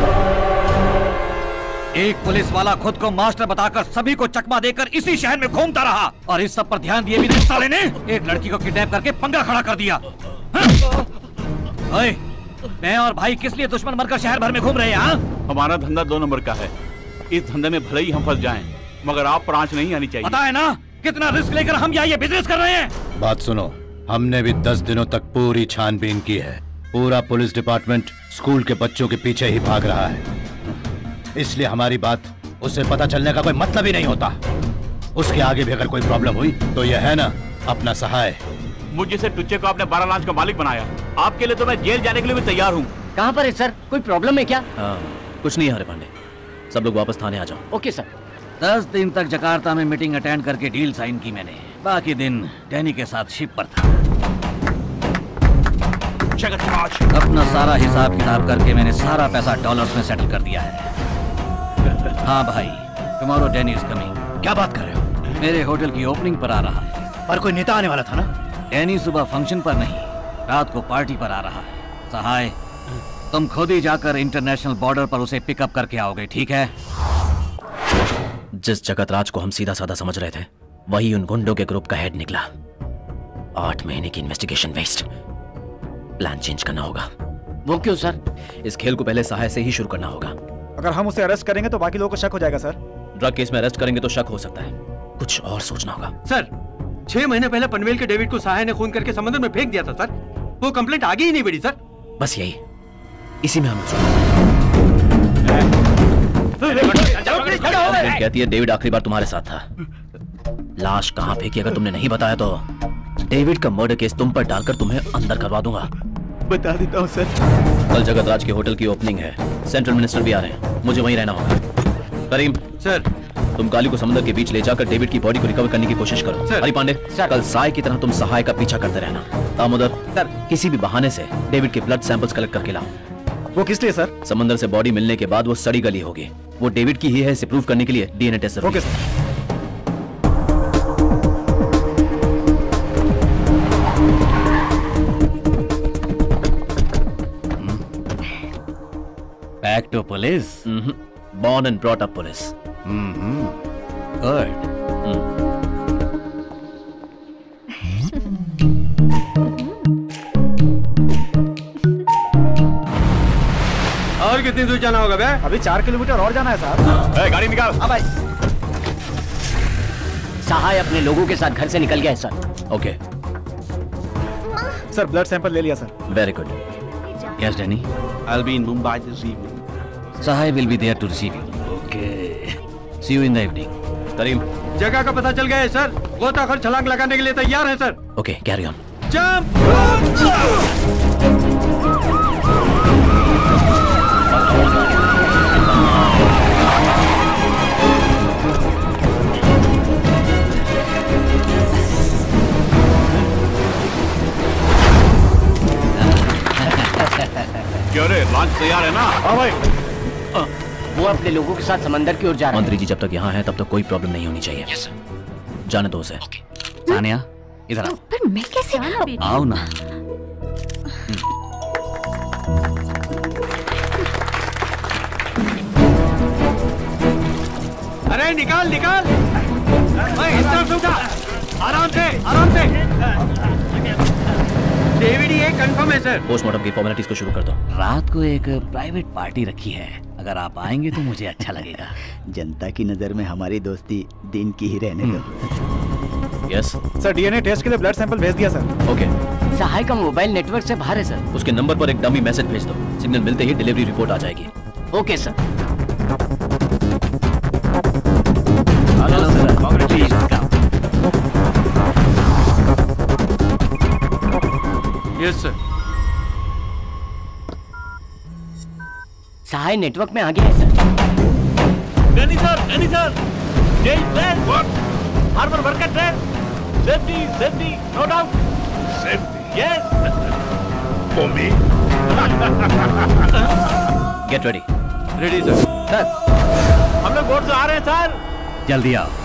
एक पुलिस वाला खुद को मास्टर बताकर सभी को चकमा देकर इसी शहर में घूमता रहा और इस सब पर ध्यान दिए भी नहीं साले ने एक लड़की को किडनैप करके पंगा खड़ा कर दिया। ओए, मैं और भाई किस लिए दुश्मन बनकर शहर भर में घूम रहे हैं? हाँ? हमारा धंधा दो नंबर का है। इस धंधे में भले ही हम फंस जाएं, मगर आप पर आंच नहीं आनी चाहिए। पता है ना कितना रिस्क लेकर हम यहाँ ये बिजनेस कर रहे हैं। बात सुनो, हमने भी दस दिनों तक पूरी छानबीन की है। पूरा पुलिस डिपार्टमेंट स्कूल के बच्चों के पीछे ही भाग रहा है, इसलिए हमारी बात उसे पता चलने का कोई मतलब ही नहीं होता। उसके आगे भी अगर कोई प्रॉब्लम हुई तो यह है ना अपना सहाय। मुझ जैसे टुच्चे को आपने बारह लाख का मालिक बनाया, आपके लिए तो मैं जेल जाने के लिए भी तैयार हूँ। कहाँ पर है सर? कोई प्रॉब्लम है क्या? हाँ, कुछ नहीं है हरे पांडे, सब लोग वापस थाने आ जाओ। Okay sir. दस दिन तक जकार्ता में मीटिंग अटेंड करके डील साइन की मैंने, बाकी दिन डैनी के साथ शिप पर था। अपना सारा हिसाब किताब करके मैंने सारा पैसा डॉलर्स में सेटल कर दिया है। हाँ भाई, टुमारो डैनी इज कमिंग। क्या बात कर रहे हो? मेरे होटल की ओपनिंग पर आ रहा है। पर कोई नेता आने वाला था ना? डैनी सुबह फंक्शन पर नहीं, रात को पार्टी पर आ रहा है। सहाय, तुम खुद ही जाकर इंटरनेशनल बॉर्डर पर उसे पिकअप करके आओगे, ठीक है? जिस जगत राज को हम सीधा साधा समझ रहे थे, वही उन गुंडों के ग्रुप का हेड निकला। आठ महीने की इन्वेस्टिगेशन वेस्ट। प्लान चेंज करना होगा। वो क्यों सर? इस खेल को पहले सहाय से ही शुरू करना होगा। अगर हम उसे अरेस्ट करेंगे तो बाकी लोगों को शक हो जाएगा सर। ड्रग केस में अरेस्ट करेंगे तो शक हो सकता है, कुछ और सोचना होगा। सर, छह महीने पहले पनवेल के डेविड को सहाय ने खून करके समुद्र में फेंक दिया था सर। वो कंप्लेंट आगे ही नहीं बढ़ी सर। बस यही, इसी में हम कहती है डेविड आखिरी बार तुम्हारे साथ था। लाश कहाँ फेंकी अगर तुमने नहीं बताया तो डेविड का मर्डर केस तुम पर डालकर तुम्हें अंदर करवा दूंगा। बता देता हूँ सर। कल जगत राज के होटल की ओपनिंग है, सेंट्रल मिनिस्टर भी आ रहे हैं, मुझे वहीं रहना होगा। करीम सर, तुम काली को समुद्र के बीच ले जाकर डेविड की बॉडी को रिकवर करने की कोशिश करो। हरी पांडे, कल साय की तरह तुम सहाय का पीछा करते रहना। दामोदर सर, किसी भी बहाने से डेविड के ब्लड सैंपल्स कलेक्ट करके लाओ। वो किस लिए सर? समंदर से बॉडी मिलने के बाद वो सड़ी गली होगी, वो डेविड की ही है, इसे प्रूव करने के लिए डीएनए टेस्ट जरूरी है। Back to police? Mm-hmm. Born and brought up police. Mm-hmm. Good. Mm. और कितनी दूर जाना होगा बे? अभी चार किलोमीटर और जाना है साहब। ए, गाड़ी निकाल। अब भाई। सहाय अपने लोगों के साथ घर से निकल गया है sir. Okay. Sir blood sample ले लिया sir. Very good. Yes, Danny. I'll be in Mumbai this evening. Sahai will be there to receive you. Okay. See you in the evening. Karim, जगह का पता चल गया है सर। गोताखोर छलांग लगाने के लिए तैयार है sir. Okay, carry on. Jump! क्यों रे, लॉन्च तैयार है ना? हाँ भाई। वो अपने लोगों के साथ समंदर की ओर जा रहा है। मंत्री जी जब तक यहाँ हैं तब तक कोई प्रॉब्लम नहीं होनी चाहिए। Yes. जाने दो उसे। सानिया, इधर आओ। पर मैं कैसे आओ ना। अरे निकाल निकाल, इस तरफ से उठा, आराम से आराम से। डेविड ये कंफर्म है सर। पोस्टमार्टम की फॉर्मेलिटीज को शुरू कर दो। रात को एक प्राइवेट पार्टी रखी है, अगर आप आएंगे तो मुझे अच्छा लगेगा। जनता की नजर में हमारी दोस्ती दिन की ही रहने दो। यस सर, डीएनए टेस्ट के लिए ब्लड सैंपल भेज दिया सर। ओके। सहाय का मोबाइल नेटवर्क से बाहर है सर। उसके नंबर पर एक डमी मैसेज भेज दो, सिग्नल मिलते ही डिलीवरी रिपोर्ट आ जाएगी। Okay sir. Hello sir, yes sir. Sahay network में आ गया है सर। डैनी सर, डैनी सर, ये train harbour worker train, safety safety no doubt, safety yes for me. Get ready. Ready sir. Sir हम लोग बोट से आ रहे हैं सर। जल्दी आओ।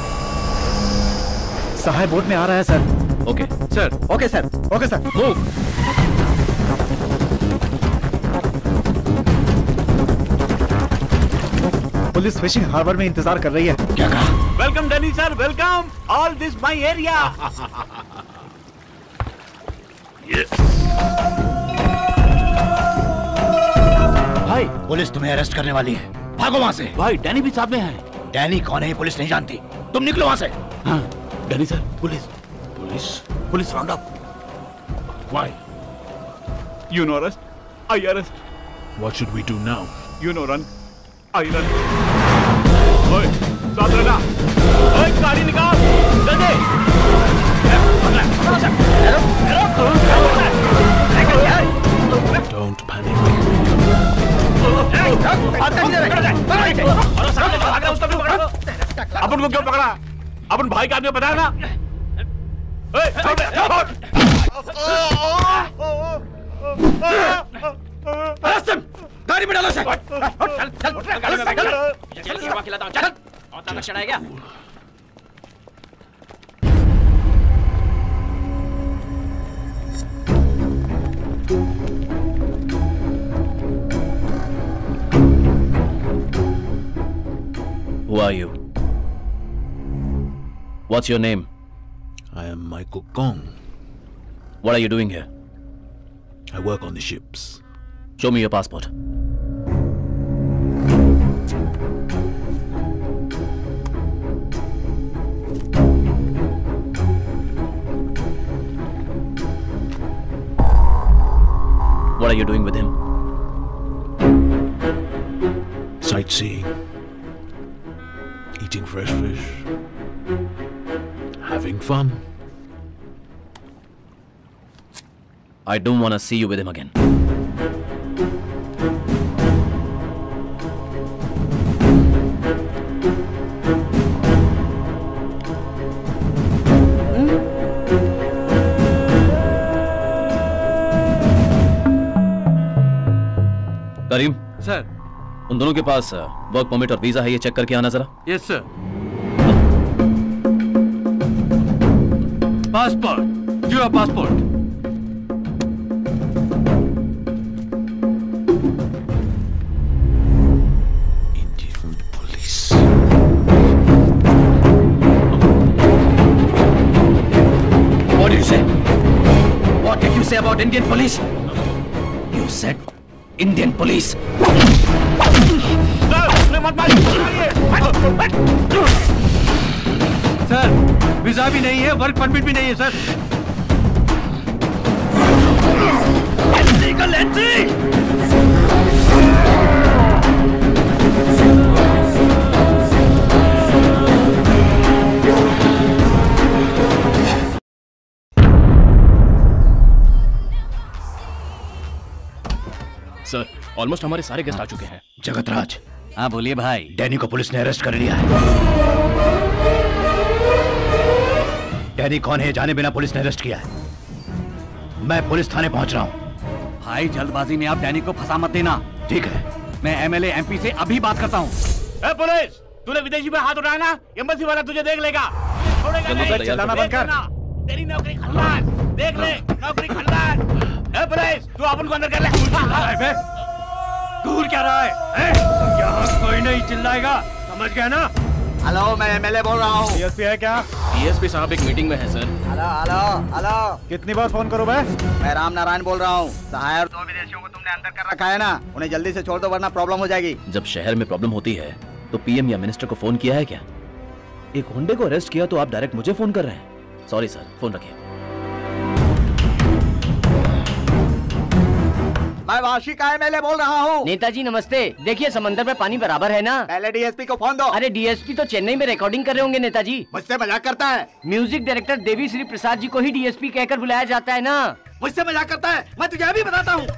सहाय बोट में आ रहा है sir. Okay sir. Okay sir, okay sir, move. Police fishing harbour में इंतजार कर रही है। क्या कहा? Welcome Danny sir, welcome, all this my area. भाई पुलिस तुम्हें अरेस्ट करने वाली है, भागो वहाँ से। भाई डैनी भी सामने है। डैनी कौन है ये पुलिस नहीं जानती, तुम निकलो वहाँ से। हाँ, Danny sir, police police police round up. Why you no arrest, I arrest. What should we do now? You no run, I run. ओए साथ रहना। ओए गाड़ी निकाल जल्दी। Don't panic. अपन को क्यों पकड़ा? अपन भाई का आदमी पता है ना? गाड़ी में डालो से। चल चल गाड़ी में बैठ चल। चल सेवा खिलाता हूं, चल। और ताकत चढ़ाया गया। Who are you? What's your name? I am Michael Kong. What are you doing here? I work on the ships. Show me your passport. What are you doing with him? Sightseeing. Eating fresh fish. Having fun. I don't want to see you with him again. Karim sir, उन दोनों के पास work permit और visa है, ये check करके आना जरा। Yes sir. Passport, your passport. What did you say? What did you say about Indian police? You said Indian police. Sir, visa भी नहीं है, वर्क परमिट भी नहीं है sir. Illegal entry! Sir, almost हमारे सारे गेस्ट आ चुके हैं। जगतराज। हाँ बोलिए भाई। डैनी को पुलिस ने अरेस्ट कर लिया है। डैनी कौन है जाने बिना पुलिस ने अरेस्ट किया है। मैं पुलिस थाने पहुंच रहा हूं। भाई जल्दबाजी में आप डैनी को फंसा मत देना। ठीक है। मैं एमएलए एमपी से अभी बात करता हूँ। ए पुलिस, तूने विदेशी पे हाथ उठाया ना, एम्बेसी वाला तुझे देख लेगा। छोड़ेगा नहीं। चिल्लाना बंद कर। तेरी नौकरी खल्लास, देख ले, नौकरी खल्लास। ए पुलिस, तू अपन को अंदर कर ले। दूर क्या रहा है? यहाँ कोई नहीं चिल्लाएगा, समझ गया ना? हेलो, मैं एमएलए बोल रहा हूँ। डीएसपी है क्या? डीएसपी साहब एक मीटिंग में है सर। हेलो हेलो हेलो, कितनी बार फोन करूँ मैं? मैं राम नारायण बोल रहा हूँ। सहाय और दो विदेशियों को तुमने अंदर कर रखा है ना, उन्हें जल्दी से छोड़ दो वरना प्रॉब्लम हो जाएगी। जब शहर में प्रॉब्लम होती है तो पीएम या मिनिस्टर को फोन किया है क्या? एक होंडे को अरेस्ट किया तो आप डायरेक्ट मुझे फोन कर रहे हैं। सॉरी सर, फोन रखिए। मैं वाशी का एमएलए बोल रहा हूँ। नेताजी नमस्ते। देखिए समंदर में पानी बराबर है ना। पहले डीएसपी को फोन दो। अरे डीएसपी तो चेन्नई में रिकॉर्डिंग कर रहे होंगे नेताजी। मुझसे मजाक करता है? म्यूजिक डायरेक्टर देवी श्री प्रसाद जी को ही डीएसपी कहकर बुलाया जाता है ना। मुझसे मजाक करता है? मैं तुझे अभी बताता हूँ।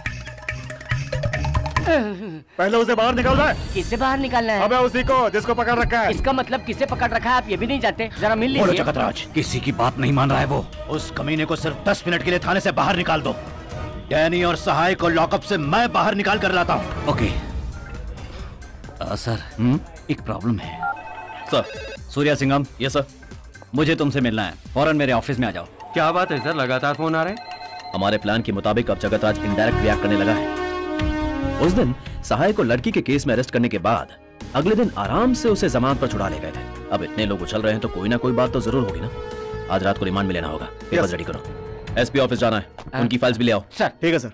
पहले उसे बाहर निकालना है। किससे बाहर निकालना है? अबे उसी को जिसको पकड़ रखा है। इसका मतलब किससे पकड़ रखा है आप ये भी नहीं जानते? जरा मिल बोलो लीजिए। जगतराज, किसी की बात नहीं मान रहा है वो। उस कमीने को सिर्फ दस मिनट के लिए थाने से बाहर निकाल दो। डैनी और सहाय को लॉकअप से मैं बाहर निकाल कर लाता हूँ। ओके आ, सर हुँ? एक प्रॉब्लम है sir. Surya Singham. Yes sir. मुझे तुमसे मिलना है, फौरन मेरे ऑफिस में आ जाओ। क्या बात है सर, लगातार फोन आ रहे हैं? हमारे प्लान के मुताबिक अब जगतराज इनडायरेक्ट रिएक्ट करने लगा है। उस दिन सहाय को लड़की के केस में अरेस्ट करने के बाद अगले दिन आराम से उसे जमानत पर छुड़ा ले गए थे। अब इतने लोग उछल रहे हैं तो कोई ना कोई बात तो जरूर होगी ना। आज रात को रिमांड में लेना होगा। पेपर्स रेडी करो। एसपी ऑफिस जाना है, उनकी फाइल्स भी ले आओ। सर ठीक है सर।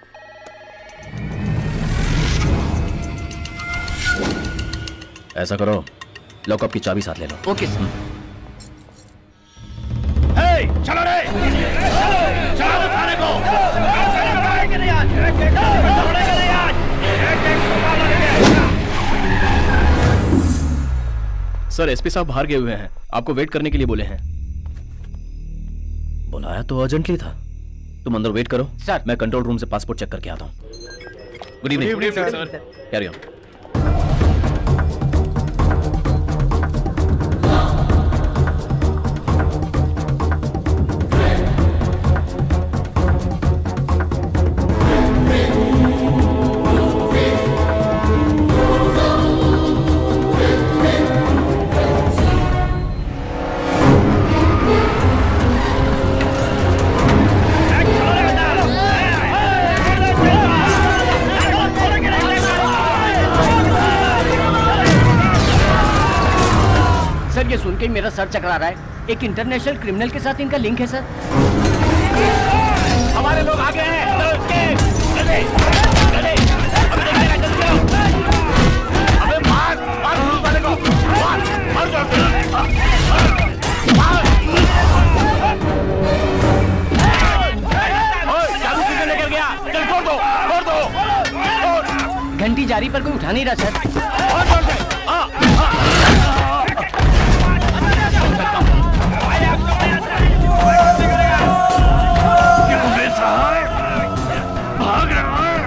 ऐसा करो, लॉकअप की चाबी साथ ले लो। Okay sir. हे, चलो रे, चलो, चलो थाने को। सर एसपी साहब बाहर गए हुए हैं, आपको वेट करने के लिए बोले हैं। बुलाया तो अर्जेंटली था। तुम अंदर वेट करो सर, मैं कंट्रोल रूम से पासपोर्ट चेक करके आता हूँ। Good evening. Good evening sir. Carry on. Sir ये सुन के ही मेरा सर चकरा रहा है। एक इंटरनेशनल क्रिमिनल के साथ इनका लिंक है सर। हमारे लोग आ गए हैं। अबे मार मार पुलिस वाले को, मार मार जोर से, मार। ओए चाबी किसने लेकर गया? चल छोड़ दो, छोड़ दो। घंटी जारी पर कोई उठा नहीं रहा सर। और जोर से। हाँ भाग रहा है।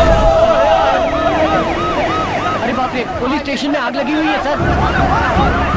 पुलिस स्टेशन में आग लगी हुई है सर।